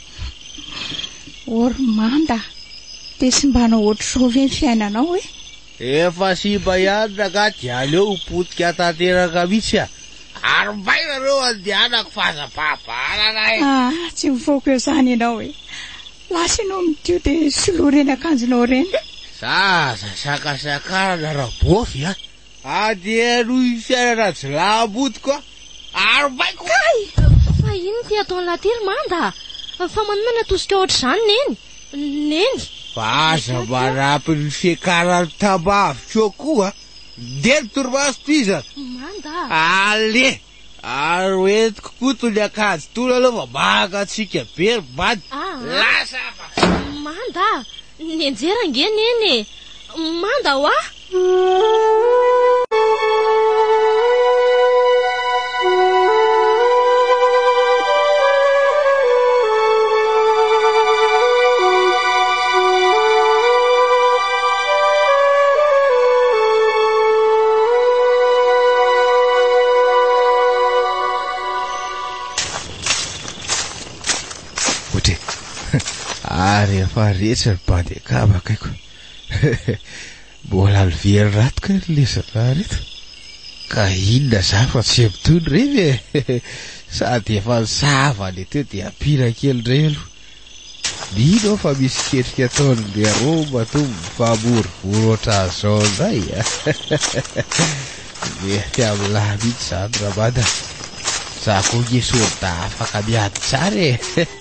Ormanda, de sy mbanao ohatr'izao ve ny fiainanao e? Efa simba ihany ka dia aleo potika tanteraka mihitsy a. Ary bainareo andehanako fahazapahabarana e. Ah, tsy mivoaka eo zany ianao e. Lasa ianao mitio de soloa reny akanjonao reny. Zaza sakasakarana rabofy a. Ady aloha fiainana jilambotiko a. Ary baiko kay fa ino ty ataon'ny latery manda? Fa manana atosika ohatr'izany neny neny fa aza manampy ny fiakarany tambaviko koa de ny torimaso piza manda. ale ary hoentiko koto ny akanjo tony aloha fa makatsika be bady lasa fa manda ny anjera nge neny manda hoa. Ary efa rehetra ny bandy akabakaiko. Mbola mivery rato ka ny lesana reto. Ka inona za fa tsy mitony revy e. Sady efa nisava le teo dia ampira kely ndray aloha. Nino fa misy ketrika ataony le aroma to mifamorivory ohatran'izao indray. Mety amin'lahy mihitsy zany ramada. Za koa ngesony da afaka miady tsara e.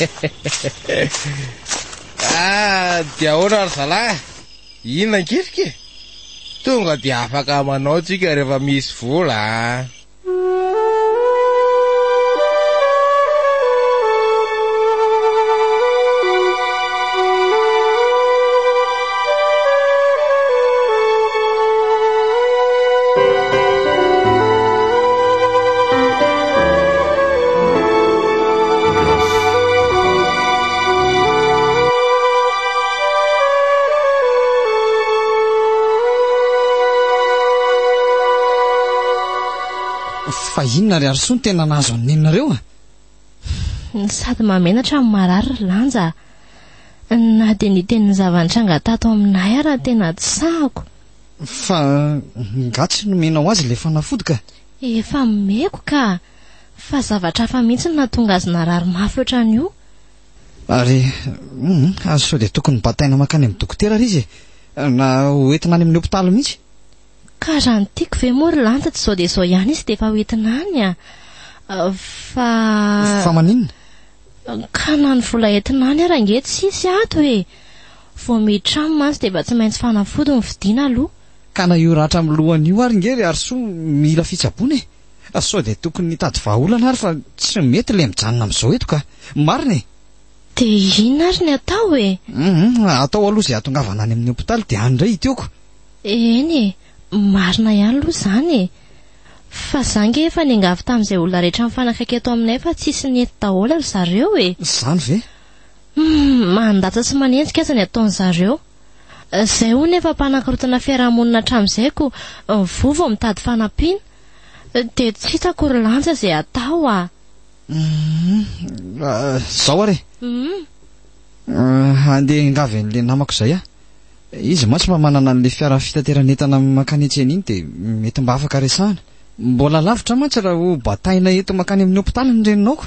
Ah, dia ahoana ry zalahy? Inona nketrika? Tonga dia afaka manao tsika rehefa misy vola. Fa inona ry Arso ny tena nahazo ny neninareo a? Sady mamenatra amin'ny marary ry lanja. Na dia ny tenin'ny zava-nitranga tato aminay ara tena tsahako. Fa ngatsy nomenao azy le fanafody ka? Efa meko ka. Fa zavatra hafa mihitsy na tonga azy narary mafy ohatran'io. Ary mm, azo sao dia tokony bataina makany amin'ny dokotera ry izy e. Na hoentina any amin'ny hopitaly mihitsy. Ka raha ny tiako ve moa ry lanja tsy sao dia sao ihany izy dia efa hoentina any a. Fa Fa maninona? Ka na ny vola entina any ara nge tsy sisy ato e. Vao mitramo mantsy dia efa tsy maintsy fanafody ny vidiana aloha. Ka na io ratra amin'ny lohan'io ary nge ry Arso mila fitsabony e. Sao dia tokony nitady vahaolana ary fa tsy mety le mijanona amin'izao eto ka. Marina e. Dia inona ary ny atao e? Mhm, atao aloha izay atongavana any amin'ny hopitaly dia any indray itioko. Eny e, marina ihany aloha izany e. Fa zange efa ningavy tamin'izay olona rehetra mifanakaiky eto aminay fa tsisy nety daholo ry zareo e. Zany ve? Hmm, mandatsa tsy manenjika aza ny ataony zareo. Zay hono efa mpanan-karotana fiarahamonina hatramin'izay ko vovo mitady fanampiana. Dia tsy hitako ry lanja izay atao a. Mhm, zao ary. Mhm. Andeha ingavy an'le namako izay a. Izy mantsy mba manana an'le fiara fitateran'entana makany etsena iny dia mety mba afaka resahana. Mbola lavitra mantsy raha ho bataina eto makany amin'ny hopitaly ny reninao.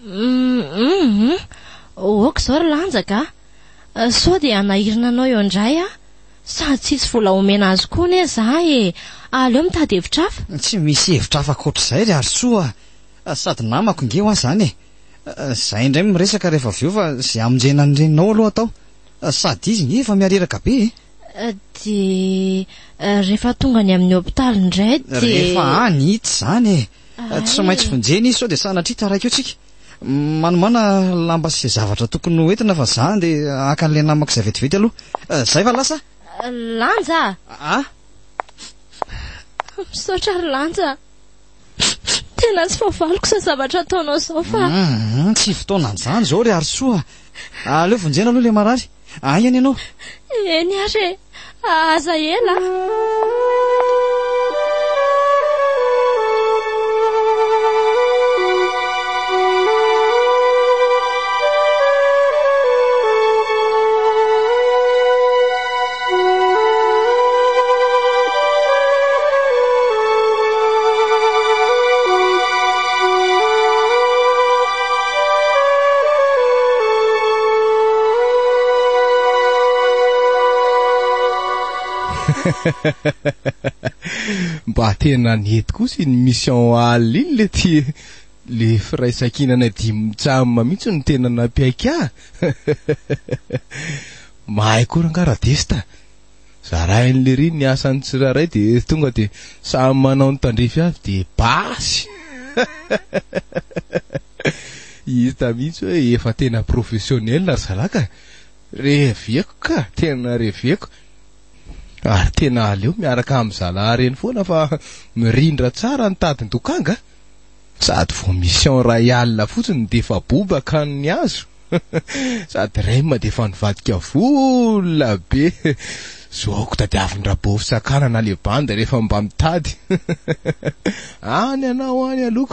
Mhm. Oka izao ry lanja ka. Sao dia anahirina anao eo indray a. Sady tsisy vola omena azy koa ne za e. Aleo mitady hevitra hafa. Tsy misy hevitra hafa akoatr'izay ry Arso a. Sady namako nge ho azy zany e. Zay indray miresaka rehefa avy eo fa izay amonjena ny reninao aloha atao. Sady izy nge efa miareraka be e. Dia rehefa tonga ny amin'ny hopitaly indray dia rehefa any hita zany e. Tsy maintsy vonjeny izy sao dia sanatria taraiky eo tsika. Manomana lamba sy zavatra tokony hoentina fa za dia aka an'le namako izay vetivety aloha. Zay va lasa? Lanja. Ah? Misaotra ry lanja. Tena tsy favaliko sa zavatra ataonao izao fa Mhm, tsy fotoana an'izany izao ry Arso a. Aleo vonjena aloha le marary. Ay any ianao. eny ary e. Aza ela. mba tena nety kosa ny mission alina iny le ty le firaisan-kinana dimy tsamma mihitsy ny tena nampiaika ah. Mahay koa rangaradesta zarain'le ry ny asan'ny tsiraray de tonga de samy manao ny tandrefy avy de basy. Hita mihitsy hoe efa tena professionnel zalaka. Reveko ka, tena reveko. Ary tena aleo miaraka amin'ny zala reny foana fa mirindra tsara ny tadiny dokanga. Sady vao mission royale fotsiny de fa bobaka ny azo. Sady rema de fa nivadika vola be. Zoko tadiavin-drabovy sakanana le banda rehefa mba mitady. Any anao any aloko.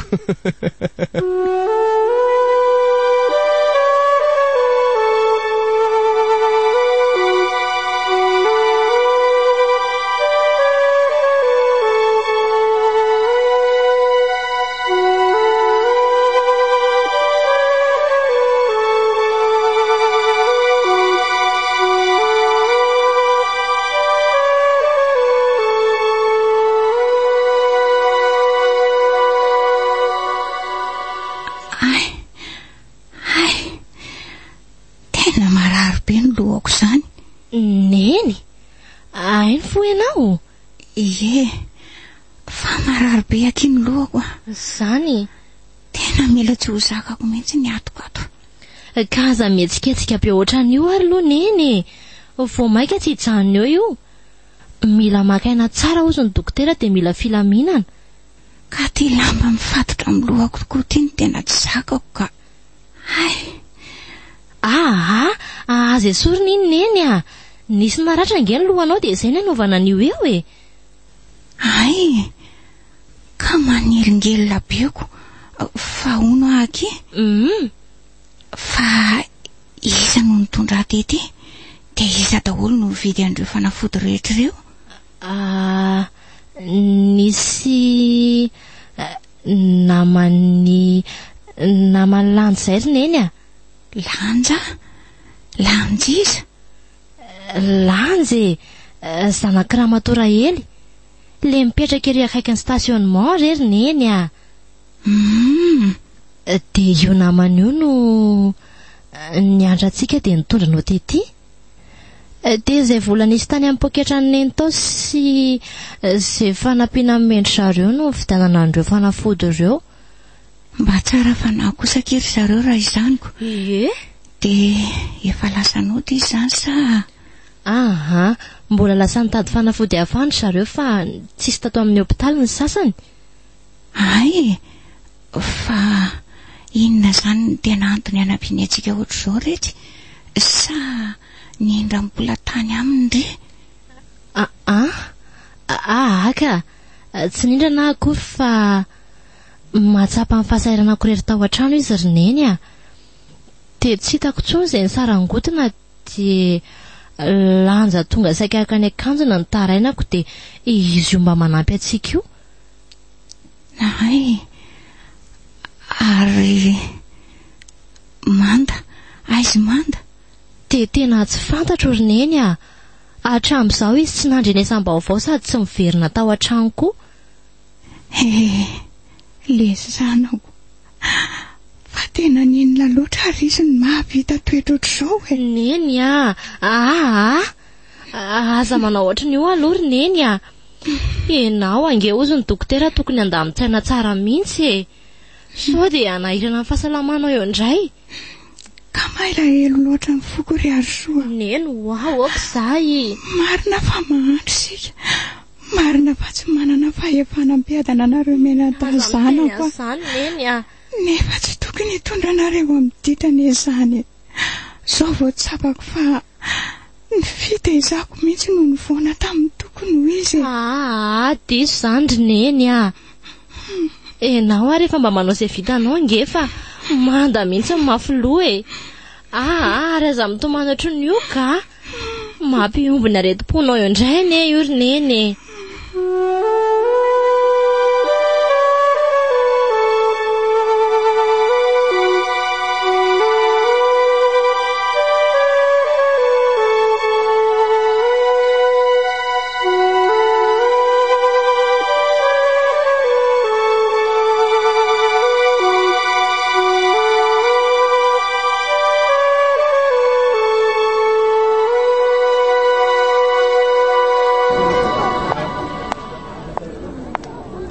Neny, ainy fo ianao? Ie, fa marary be aky ny lohako. Zany tena mila tsy ho zakako mihitsy ny ato-kato. Kaza mihetsiketsika be ohatran'io ary lo neny. Vao maika tsy hijanona eo io. Mila makaina tsara ozy ny dokotera de mila filaminana. Ka ty lamba mifatotra amin'ny lohako tokoa ty ny tena tsy zakako ka. Ay. Ah, ah, aza esorina iny neny ah. Nisy naratra nge ny lohanao de izay ny anaovana an'io eo e. Ay, ka manelingelina beko. Fa ono aky. Mm. Fa iza no nitondra tety? De iza daholo no vidy andreo fanafody rehetra ireo? Ah, nisy namany namany lanja zay ry neny ah. Lanja? Lanja iza? Lanje, zanak'i Ramatoa Hely. Le mipetraka ery akaikin'ny stationnement rery neny ah. Mm. De io namany io no niandrantsika de nitondra anao tety. De zay vola nisy tany amin'ny poketra ny neny tao sy zay fanampiana mendry zareo no fidanana andreo fanafody ireo. Mba tsara fanahy kosa kery zareo raha izaniko. Ie. De efa lasa nody izany sa? Aha, mbola lasa nitady fanafody avandry zareo fa tsisy tato amin'ny hôpitaly ny sasany. Ay, fa inona zany tena antony hanampiany antsika ohatr'izao rety? Sa ny indram-bola tany aminy re? Ah, ah, ah, aka, tsy nindrana akory fa mahatsapa amin'ny fahasahiranako rery tao an-trano izy ry neny ah. De tsy hitako tsony izay ny sarangotina de lanja tonga saika akany akanjona ny tarainako de izy io mba manampy atsika io. Ay, ary manda, aizy manda. De tena tsy fantatro ry neny ah. Hatramin'izao izy tsy nandrenesam-baovao sady tsy miverina tao an-trano koa. Eh, le zanako. Fa tena ninona loatra ary izy ny mahavita toetra ohatr'izao e. Neny ah. Ah, ah. Aza manao ohatran'io aloha ry neny ah. Enao ange ozy ny dokotera tokony andamin-tsaina tsara mihitsy e. Sao de anahirana ny fahasalamanao eo indray. Ka mailahelo loatra ny foko ry Arsoa. Neny wow ok'izay. Marina fa mahandro sika. Marina fa tsy manana fahefanam-piadana nareo mena-tazanako. Azany neny ah. Nefa tsy tokony hitondra nareo amin'ny ditany izany. Zao vao tsapako fa ny fitaizako mihitsy no nivoana tamin'ny tokony ho izy. Ah, diso zany ry neny ah. Enao ary efa mba manao izay vitanao nge fa manda mihitsy ny mafy-loha e. Ah, ary aza mitomany ohatran'io ka. Mampiombona aretim-ponao eo indray ane io ry neny.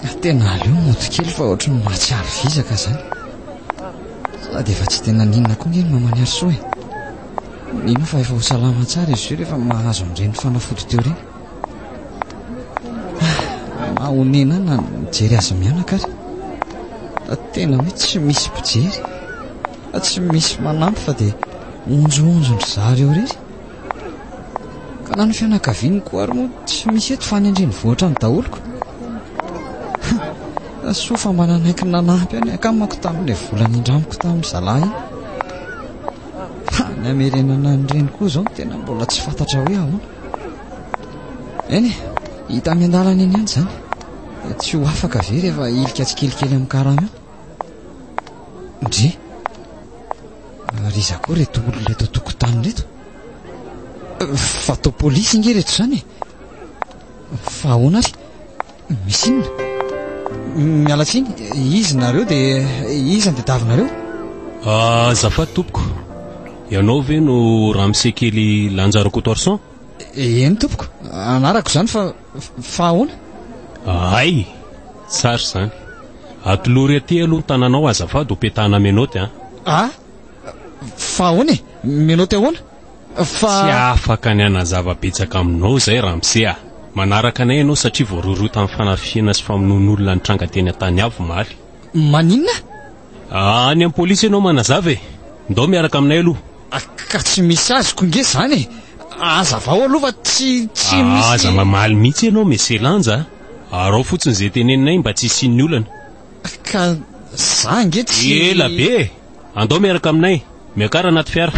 Tena aleo moto kely fa ohatry ny mahatsiaro vizaka zany. Sady efa tsy tena ninona koa ngeny mamany Arsoa. Nino fa efa ho salama tsara izy io rehefa mahazo amin'ireny fanafody teo reny. Mahonena na mijery azy mianaka ary. Tena hoe tsy misy mpijery, tsy misy manampy fa dia onjoonjo-ndry zareo rery. Ka na ny fianakaviany koa ary moa tsy misy eto fanendreny voatra ny daholoko. Soa fa mananaiky nanampy any akamako tamin'ilay volana indramiko tamin'ny zalahy. Ny amerenana an'ireny koa izao tena mbola tsy fantatra hoe ahoana. Eny e, hita miandalana eny ihany izany. Tsy ho afaka ve rehefa ilika tsikelikely amin'ny karama io. Ndry riza koa reto olona eto tokotany reto. Fatao polisy nge reto izany e. Fa ahoana ary? Misy inona? Mialatsiny, izy nareo dia izy ny tadiavinareo? Azafady tompoko. Ianao ve no ramsekely Lanjaroko Torson? Eny tompoko, anarako izany fa fa ahoana? Ay, tsara izany. Atolory aty aloha ny tananao azafady ho petahana menoty a. Ah? Fa ahoana e? Menoty ahoana? Fa tsy afaka ny anazava-betsaka aminao izay Ramsea. Manaraka anay ianao satria voaroro tamin'ny fanarifiana sy famonoan'olona ny tranga teny an-tany avo maly. Maninona? Any amin'ny polisy ianao manazava e. Ndao miaraka aminay aloha. Ka tsy misy azoko nge izany e. Aza vao aloha fa tsy tsy misy. Aza mamaly mihitsy ianao meselanja. Arao fotsiny izay teneninay mba tsy hisian'ny olana. Ka za nge tsy ela be. Andao miaraka aminay. Miakara anaty fiara.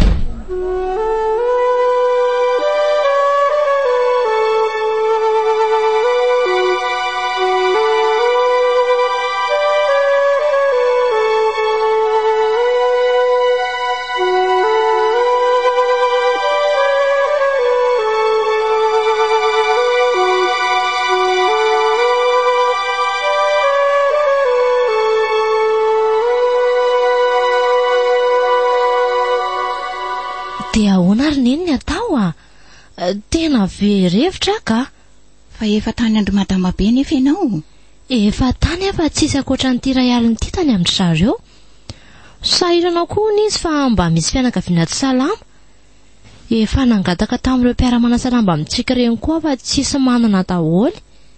Dia ahoana ary neny ny atao a? Tena verevitra ka? Fa efa tany andro madama be nefa ianao. Efa tany afa tsisy akoatra ny tira ialiny ty tany amin'ny zareo. Sahirana koa n'izy fa mba misy fianakaviana tsy salama. Efa nangataka tamin'ireo mpiara-manasalamba amintsika ireny koa fa tsisy manana daholo.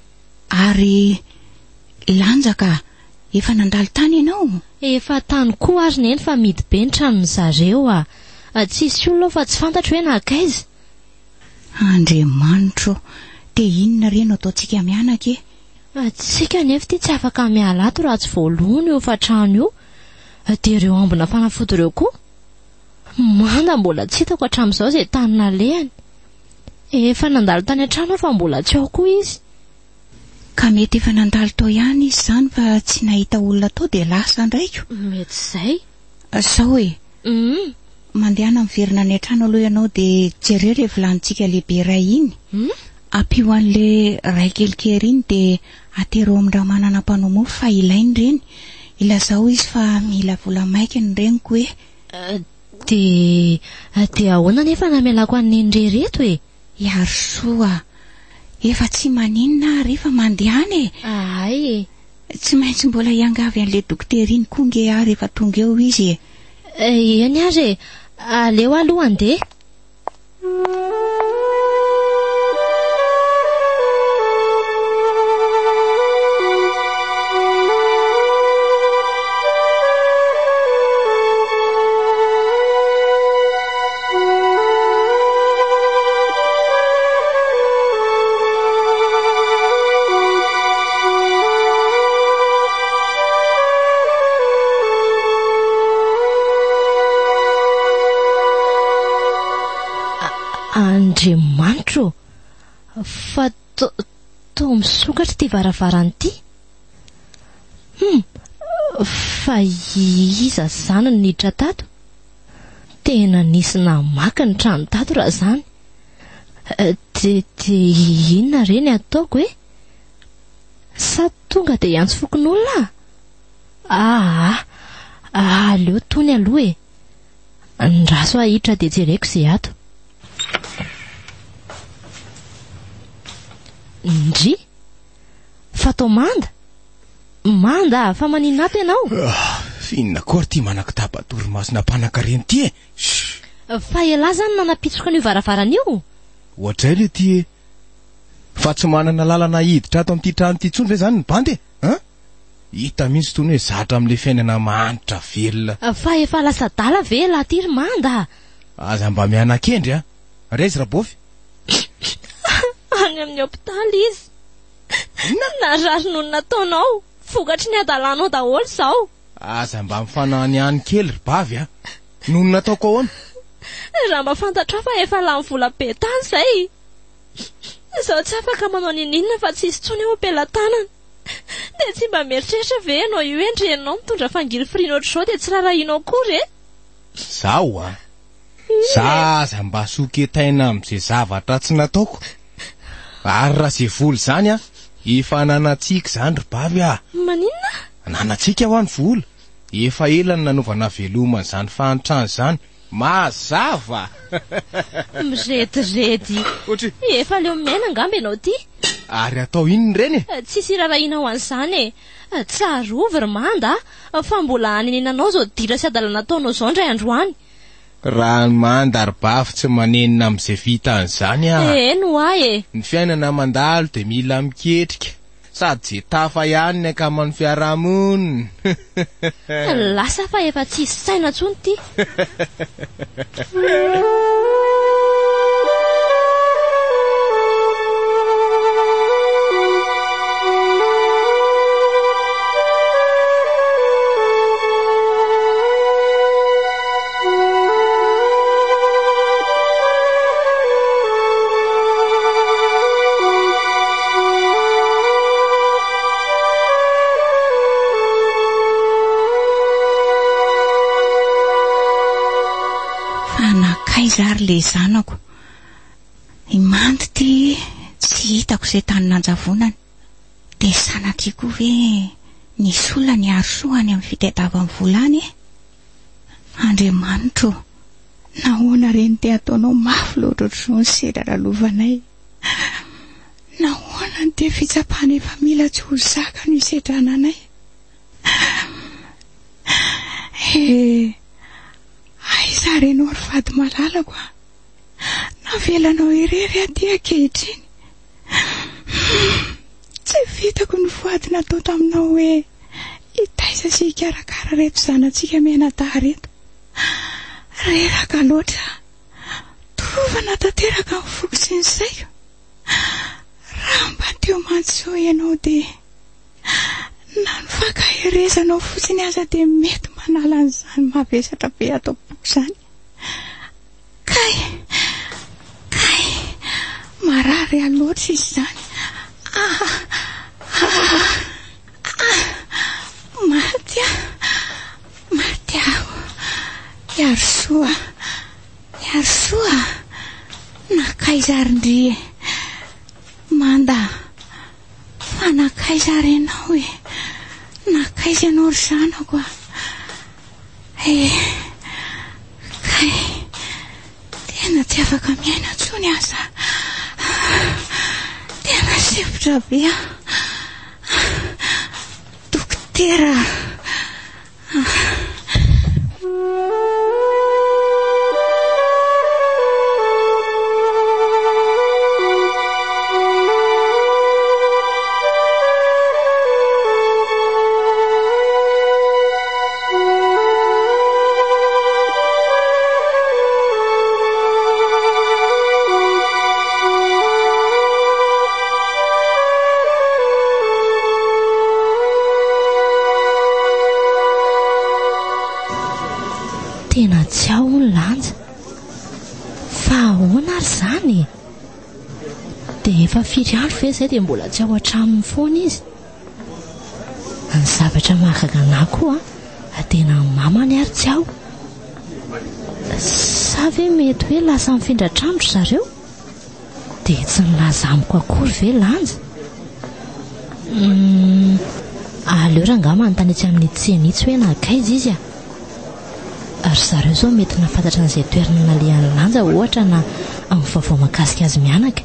Ary Lanjaka, efa nandalo tany ianao? Efa tany koa ary neny fa midy be ny tranon'ny zareo a. Tsisy olona fa tsy fantatro hoe nakaiza. Andriamanitro, dia inona reno ataontsika mianaka e? Tsika nefa ty tsy afaka miala ato raha tsy voalohany io fa trano io. Dia ireo ambona fanafody ireo koa. Manda mbola tsy hitako hatramin'izao izay tany nalehany. Efa nandalo tany an-trano fa mbola tsy ao koa izy. Ka mety efa nandalo tao ihany izy izany fa tsy nahita olona tao dia lasa ndraiko. Mety izay. Sao e? Mm. Mandehana miverina ny an-trano aloha ianao dia jereo rehefa vilanintsika lehibe iray iny. Mm? Ampio an'ilay ray kelikely iny dia atero amin'ny raha manana mpanao mofo fa ilainy reny. Ilazao izy fa mila vola maika ny reniko hoe. Uh, dia dia ahoana nefa namelako an'iny rereto e? Iarsoa, efa tsy maninona ary efa mandehana e. Ay. Tsy maintsy mbola hiangavy an'ilay dokotera iny koa nge ary efa tonga eo izy e. Eny ary e, aleo aloha andeha. Andriamanitro, fa to to misokatra ty varavarana ty. Hmm, fa iza zany ny niditra tato? Tena nisy namaky ny trano tato raha zany. Dia inona reny ataoko e? Sa tonga dia iantso fokon'olona? Ah, ah, aleo tony aloha e. Ndraso ahitra dia jereko izay ato. Ndry? Fa tao manda? Manda, fa maninona ianao? Finina kory ty manakitapatorimasina mpanan-kareny ty e. Fa ela zany nanapitsoka an'io varavarana ohatray le ty e. Fa tsy manana lalana hiditra ato amin'ity trano ty tsony ve zany ny bandy e? Han? Hita mihitsy tony hoe zatra amin'le fiainana manitra velona. Fa efa lasa dala ve latiry Manda? Aza mba miana-kendry a. Raizy rabofy. Any amin'ny hôpitaly izy. Narary noho nataonao. Fokatry ny adalanao daholo zao. Aza mba mifanany ihany kely ry bavy a. Noho nataoko ahoana? Raha mba fantatra fa efa lany vola be tany zay. Zaho tsy afaka manao ninina fa tsy isy tsony eo am-pelantanana. Dia tsy mba mieritreritra ve ianao io endrenao mitondra fangiry friana ohatr'izao dia tsy rarahinao kory e? Zaho a. Zaza mba soketaina amin'izay zavatra tsy nataoko. Ary raha izay voly zany a, efa nanatsiaka zany ry bavy a. Maninona? Nanatsiaka ho any vola. Efa elany nanaovana velomana zany fahantrany zany. Mazava. Mirediredy. Efa leo miaina angamba ianao ty. Ary atao inony reny e? Tsisy rarahina ho an'izany e. Tsarovy ry Manda, fa mbola haninanao zao dira sy adalana ataonao zao ndray androany. Raha ny Manda ry bafy tsy manenina amin'izay vita an'izany a. Eno ahy e. Ny fiainana mandalo dia mila miketrika. Sady je tafa ihany ny akaman'ny fiarahamonina. Lasa fa efa tsy saina tsony ty. Zary le zanako. Imandy ty tsy hitako izay tany nanjavonany. Dia sanatry koa ve nisy olona ny arosoa any amin'ny fitadiavan'ny volany e? Andriamanitro, nahoana reny te ataonao mafy loatra ohatr'izao ny sedra lalovanay? Nahoana ny te fitsapana efa mila tsy ho zaka no hisedrana anay? Eh, aiza renao ry vady malalako a? Navelanao irery aty ankehitriny. Tsy vitako ny vady natao taminao hoe hitaiza sy hikarakara reto zanatsika mianadahy reto. Reraka loatra, trovana tanteraka ny fokotsy ny saiko. Raha mba teo mantsy zao ianao dia nanifakaherezanao fotsiny aza dia mety manala an'izany mavesatra be atao boky zany. Kay, kay, marary aloatra izy zany. Ah, ah, ah, maty ah, maty aho. Iarosoa, Iarosoa, nakaizarindry Manda, fa nakaizary ianao e, nakaizy ianao ry zanako a. Eh, kay, tena tsy afaka miaina tsony aza. Tena sepotra be a. Dokotera. Tena tsy ao ny lanja. Fa ahoana ary zany? Dia efa firy andro ve izay dia mbola tsy ao an-tranony foana izy. Ny zavatra mahagaga anahy koa a, tena mamany ary tsy ao. Sa ve mety hoe lasa mifindra trandro zareo? Dia tsy nilaza amiko akory ve lanja? Mm, aleo ranga manontany etsy amin'ny tsenitsy hoe nakaiza izy a. Ary zareo zao mety nafantatra n'izay toerana nalehan'ny lanja ohatra na amin'ny vaovao mahakasika azy mianaka.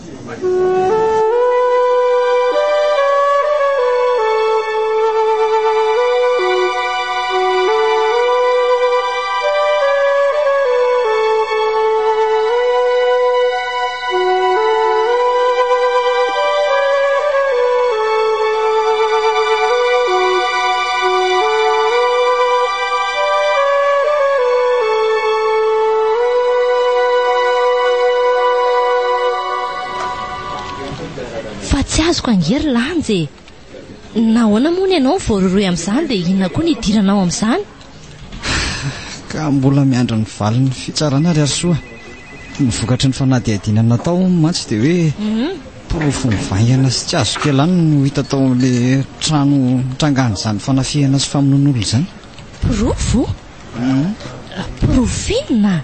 masoko angery lanjy. Nahoana moa ny ianao voaroroy amin'izany dia inona koa ny idiranao amin'izany? Ka mbola miandra ny valiny fitsarana ary Arsoa. Ny vokatry ny fanadihadiana natao mantsy dia hoe porofo mivaingana sy tsy azo kely any no hita tao amin'ilay trano trangana izany fanafihana sy famonoan'olona izany. Porofo? Porofo inona?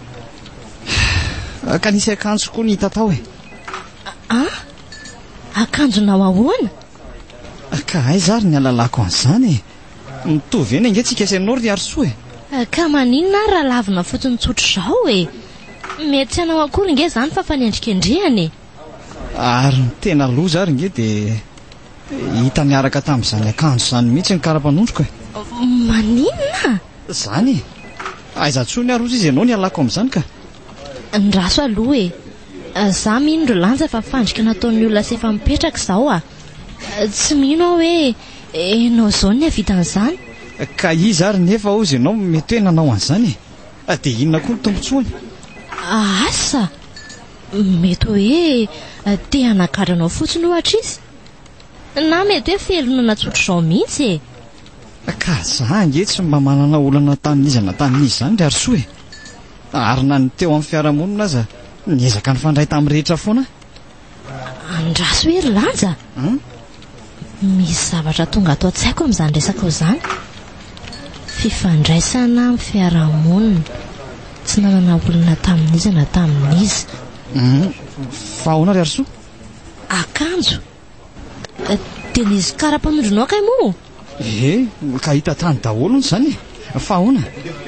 Ka nisy akanjo koa ny hita tao e. Ah? Akanjonao ahoana? Ka aiza ary ny alalako an'izany e. Mitovy eny ange tsika isanao ry Arsoa e. Ka maninona raha lavina fotsiny tsotro izao e? Mety tsy hanao akory nge izany fa fanendrikendrehany. Ary ny tena loza ary nge dia hita miaraka tamin'izany akanjo izany mihitsy ny karapanondroko e. Maninona? Izany e. Aiza tsony arozy izy ianao ny alako amin'izany ka. Ndraso aloha e. Za mino lanja fa fandrika nataon'ny olona sy efa mipetraka izao a. Tsy mino aho hoe enao izao ny havita an'izany. Ka izy ary nefa ozy ianao mety hoe nanao an'izany e. Dia inona koa ny tombontsoany? Asa? Mety hoe te hanakadranao fotsiny ohatra izy. Na mety hoe felona natsotro izao mihitsy e. Ka za nge tsy mba manana olana tamin'izy na tamin'izy izany ry Arsoa e. Ary na ny teo amin'ny fiarahamonina aza niezaka ny fandray tamin'ny rehetra foana. Andraso hoe ry lanja? Misy zavatra tonga atao tsy haiko amin'izany resaka izany. Fifandraisana amin'ny fiarahamonina. Tsy nanana olana tamin'izy na tamin'izy. Fa ahoana ry Arsoa? Akanjo? Dia nisy karapanondronao kay moa? E, ka hita tany daholo izany e. Fa ahoana?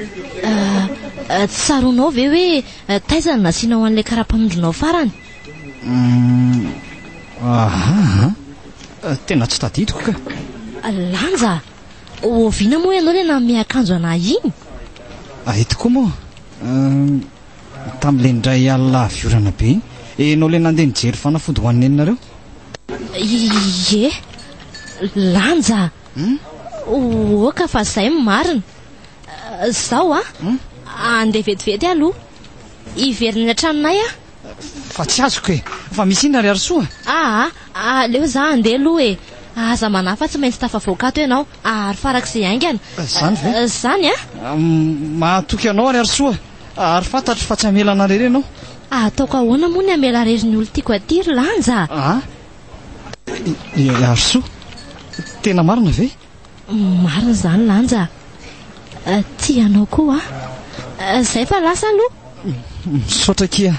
Tsaronao ve hoe taizana nasianao an'ilay karapanondronao farany? Aha, tena tsy tadidiko ka. Lanja, oviana moa ianao ilay nanome akanjo anahy iny? Ito koa moa tamin'ilay ndray alina viorana be iny enao ilay nandeha nijery fanafody ho an'ny neninareo? Ie, lanja. Oka fa izay marina. Zao a andeha vetivety aloha iveriny an-tranonay a. Fa tsy azoko e. Fa misy inona ry Arsoa? Ah, aleo za andeha aloha e. Aza manafa tsy maintsy tafavoakato ianao ary farak'izay aingana. Zany ve? Zany a? Mahatoky anao ry Arsoa. Ary fantatro fa tsy amelana rery ianao. Ataoko ahoana moa ny amela rery ny olo tiako aty ry lanja? Ah? Arsoa, tena marina ve? Marina izany lanja. Tianao koa a. Izay fa lasa aloha. Misaotra kia.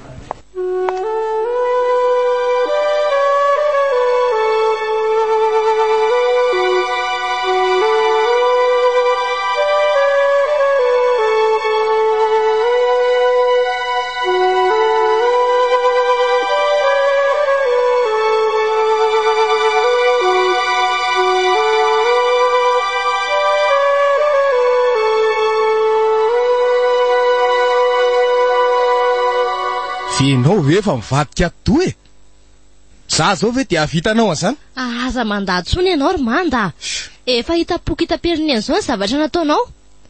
Enao ve fa mivadika to e? Za zao ve dia avitanao an'izany? Aza mandatsony ianao ry manda. Efa hitapoky hitaperiny an'izao ny zavatra nataonao.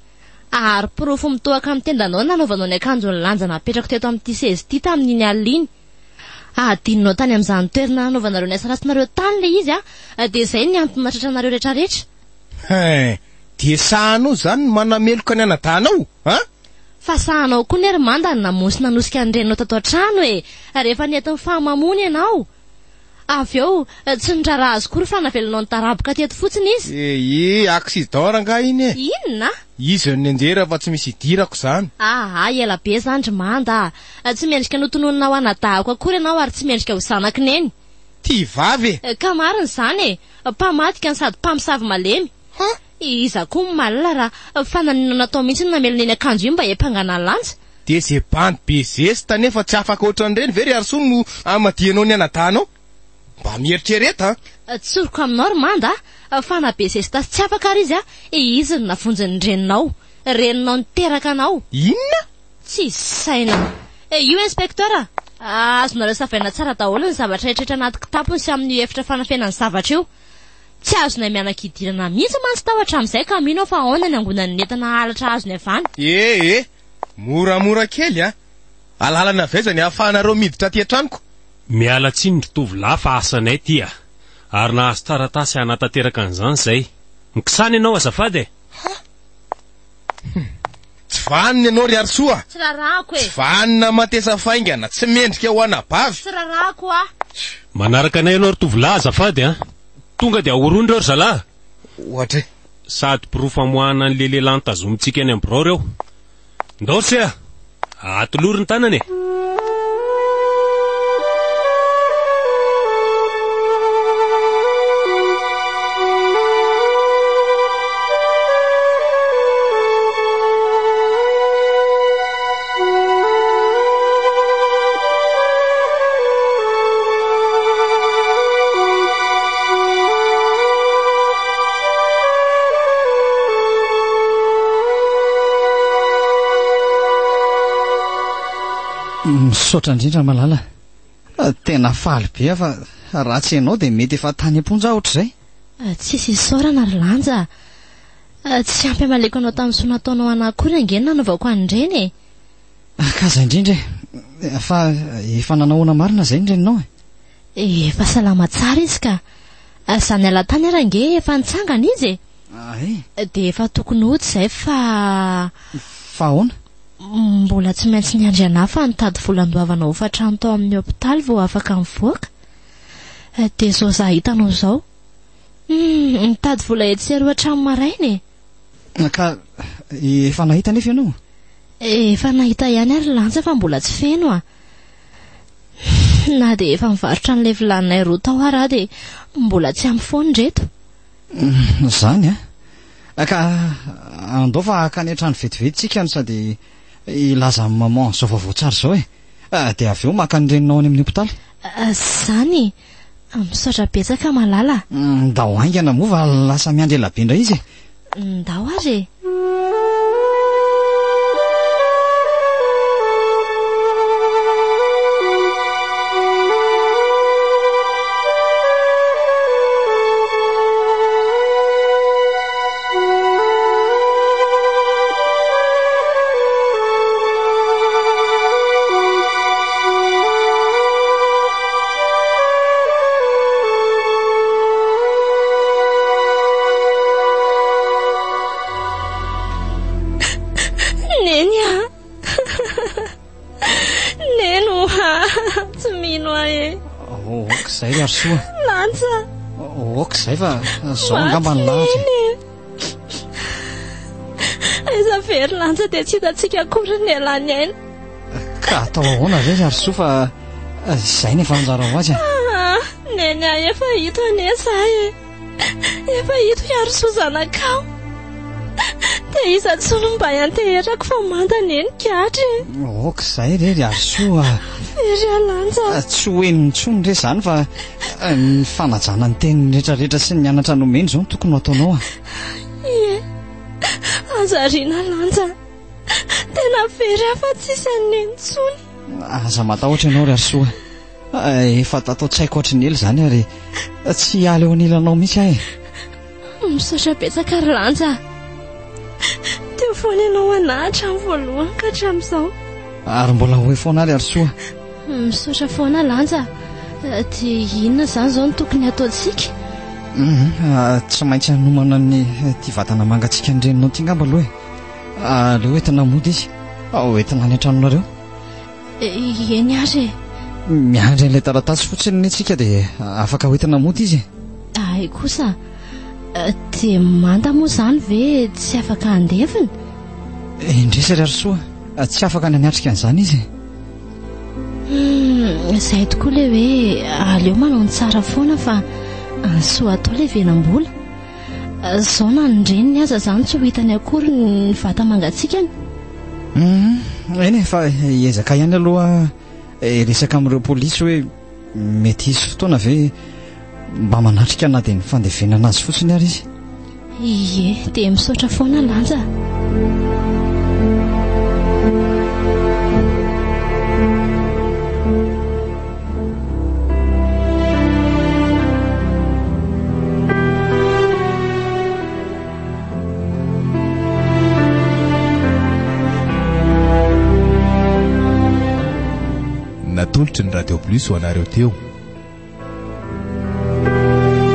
Ary porofo mitohaka amin'ny tendanao nanaovanao ny akanjon'ny lanja napetraka teto amin'ity seza ity tamin'iny alina iny. Adinonao tany amin'izany toerana nanaovanareo ny asa ratsinareo tany le izy a, dia izay ny antony natratranareo rehetrarehetra. Hein, dia sahanao izany no manameloka ny anadanao, ha? Fa sahanao koa ny ry manda ny namosi nanosika ny renao tato an-trano e, rehefa nentin'ny fahamamony ianao. Avy eo tsy nirara azy kory fa navelonao ny taraboka teto fotsiny izy. E, accident nga iny e. Inona? Izy ny anjera fa tsy misy idirako izany. Ah, ela be zany ry manda. Tsy mendrika notononina ho anadahako akory ianao ary tsy mendrika ho zanako neny. Ty vavy e. Ka marina izany e, mpamatika sady mpamosavy malemy. Ha? Iza koa malala raha fananina natao mihitsy ny namelona iny akanjo io mba hiampangana lanja. Dia izay bandy be zesta nefa tsy afaka ohatran'ireny ve ry Arsoa no amadianao ny anadanao? Mba mieritreretra. Tsoroko aminao ry manda, fana be zesta sy tsy afaka ary izy a, izy no nafonjy ny reninao. Reninao niteraka anao. Inona? Tsy saina. Io inspektora, azonareo savaina tsara daholo ny zavatra rehetrarehetra anaty kitapony sy amin'ny efitra fanafenany zavatra io. Tsy azonay mianan-kidirana mihitsy mantsy tao hatramin'izay ka mino fa ahoana ny angonan'ny entana halatra azony avany. E, e, moramora kely a. Alalana vezany ahafahanareo miditra aty an-tranoko. Miala tsiny ny tovolahy fa asanay tia. ary nahazo taratasy hanatanteraka an'izany izay. Nikisany ianao azafady e. Tsy vaniny ianao ry Arsoa. Tsy rarako e. Tsy vanina matesa faingana, tsy mendrika ho anabavy. Tsy rarako a. Manaraka anay ianao ry tovolahy azafady a. Tonga dia ahorony reo ry zalahy. Ohatra e. Sady pirofamoahana an'le lehilahy nitazomintsika any am'birao reo. Ndao se a. Atolory ny tanany e. Misaotra indrindra malala. Tena faly be fa raha tsy ianao dia mety efa tany am-ponja ohatr'izay. Tsisy isaorana ry lanja. Tsy ampy amaleko anao tamin'ny soa nataonao anakory ange nanaovako an'ireny e. Kaza indrindra e. Fa efa nanahoana marina izay indreninao e. Efa salama tsara izy ka. Izany alatany ara ange efa nitsangana izy e. Ay. Dia efa tokony hody izay fa... Fa ahoana? Mbola tsy maintsy niandry anahy fa nitady volan-doavana ho fatrano tao amin'ny hopitaly vao afaka mivoaka. Dia izao za hitanao izao. Nitady vola etsero hatramo maraina e. Ka efa nahita nefa ianao? Efa nahita ihany ary lanja fa mbola tsy feno a. Na dia efa mivarotra n'ilay vilaninay roa tao ary a dia mbola tsy amin'ny foany reto. Zany a. Ka andao fa akany an-trano vetivetytsika no sady ilaza amin'ny maman izao vaovao tsara izao e. Dia avy eo maka nyreninao any amin'ny hopitaly. Zany misaotra betsaka malala. Ndao haingana moa fa lasa miandry ela be indray izy e. Ndao ary e. Zay ry Arsoa. Lanja. Ok izay fa izao angamba ny lahatra. Aiza very lanja dia tsy hitantsika akory ny alany aina. Ka atao ahoana ry Arsoa fa izay nefa anjara ho azy. Neny ahy efa hito ane zahay e. Efa hito i Arsoa zanakao. Dia iza tsono mba hianteherako fa manda neny kiatry. Ok izay re ry Arsoa. Ery alanja. Tsy hoeniny intsony re izany fa ny fanajana ny teniny rehetrarehetra sy ny mianatra nomeny izao no tokony ataonao a. Ie, azariana lanja. Tena very afa tsisy aneny intsony. Aza matahotra ianao ry Arsoa. Efa tatao tsy haiko ohatry ny ely izany ary tsy hiala eo anilanao mihitsy ahy. Misaotra betsaka ry lanja. Teo foana ianao anahy hatramin'ny voalohany ka hatramin'izao. Ary mbola hoe foana ry Arsoa. Misaotra foana lanja. Dia inona izany izao no tokony ataontsika? Tsy maintsy hanomana ny ty vatana mangatsika ny reninao ty ngamba aloha e. Aleo entina mody izy. Entina any an-tranonareo. Eny ary e. Miandry an'ilay taratasy fotsiny ny tsika dia afaka entina mody izy. Ay kosa. Dia manda moa izany ve tsy afaka handevina? Indrisy ry Arsoa. Tsy afaka ny aniatrika an'izany izy. Izay tokoa ilay hoe aleo manao ny tsara foana fa ansoa atao ilay venam-bola. Izao na ny reniny aza izany tsy ho hitany akory ny vata mangatsikany. Eny fa hiezaka ihany aloha resaka amin'ireo polisy hoe mety hisy fotoana ve mba manatrika na dia ny fandevenana azy fotsiny ary izy. Ie, dia misaotra foana lanja. Natolotry ny Radio Plus ho anareo teo.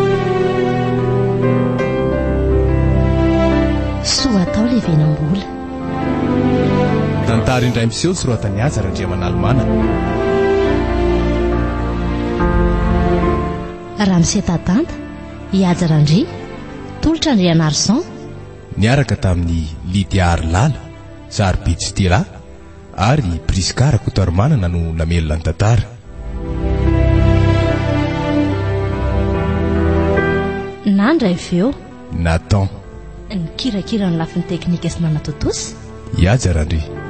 tantara indray miseho soratany aza Randriamanalomana. Ramsetadanta Ihaja Randria Tolotra Andriana Arsan niaraka tamin'ny Lydia Arlala Zary Bidstira ary Priska Rakotoarimanana no namelona ny tantara. Nandra ifeo Nathan ny kirakira ny lafiny teknika sy nanatotosy Ihaja Randria.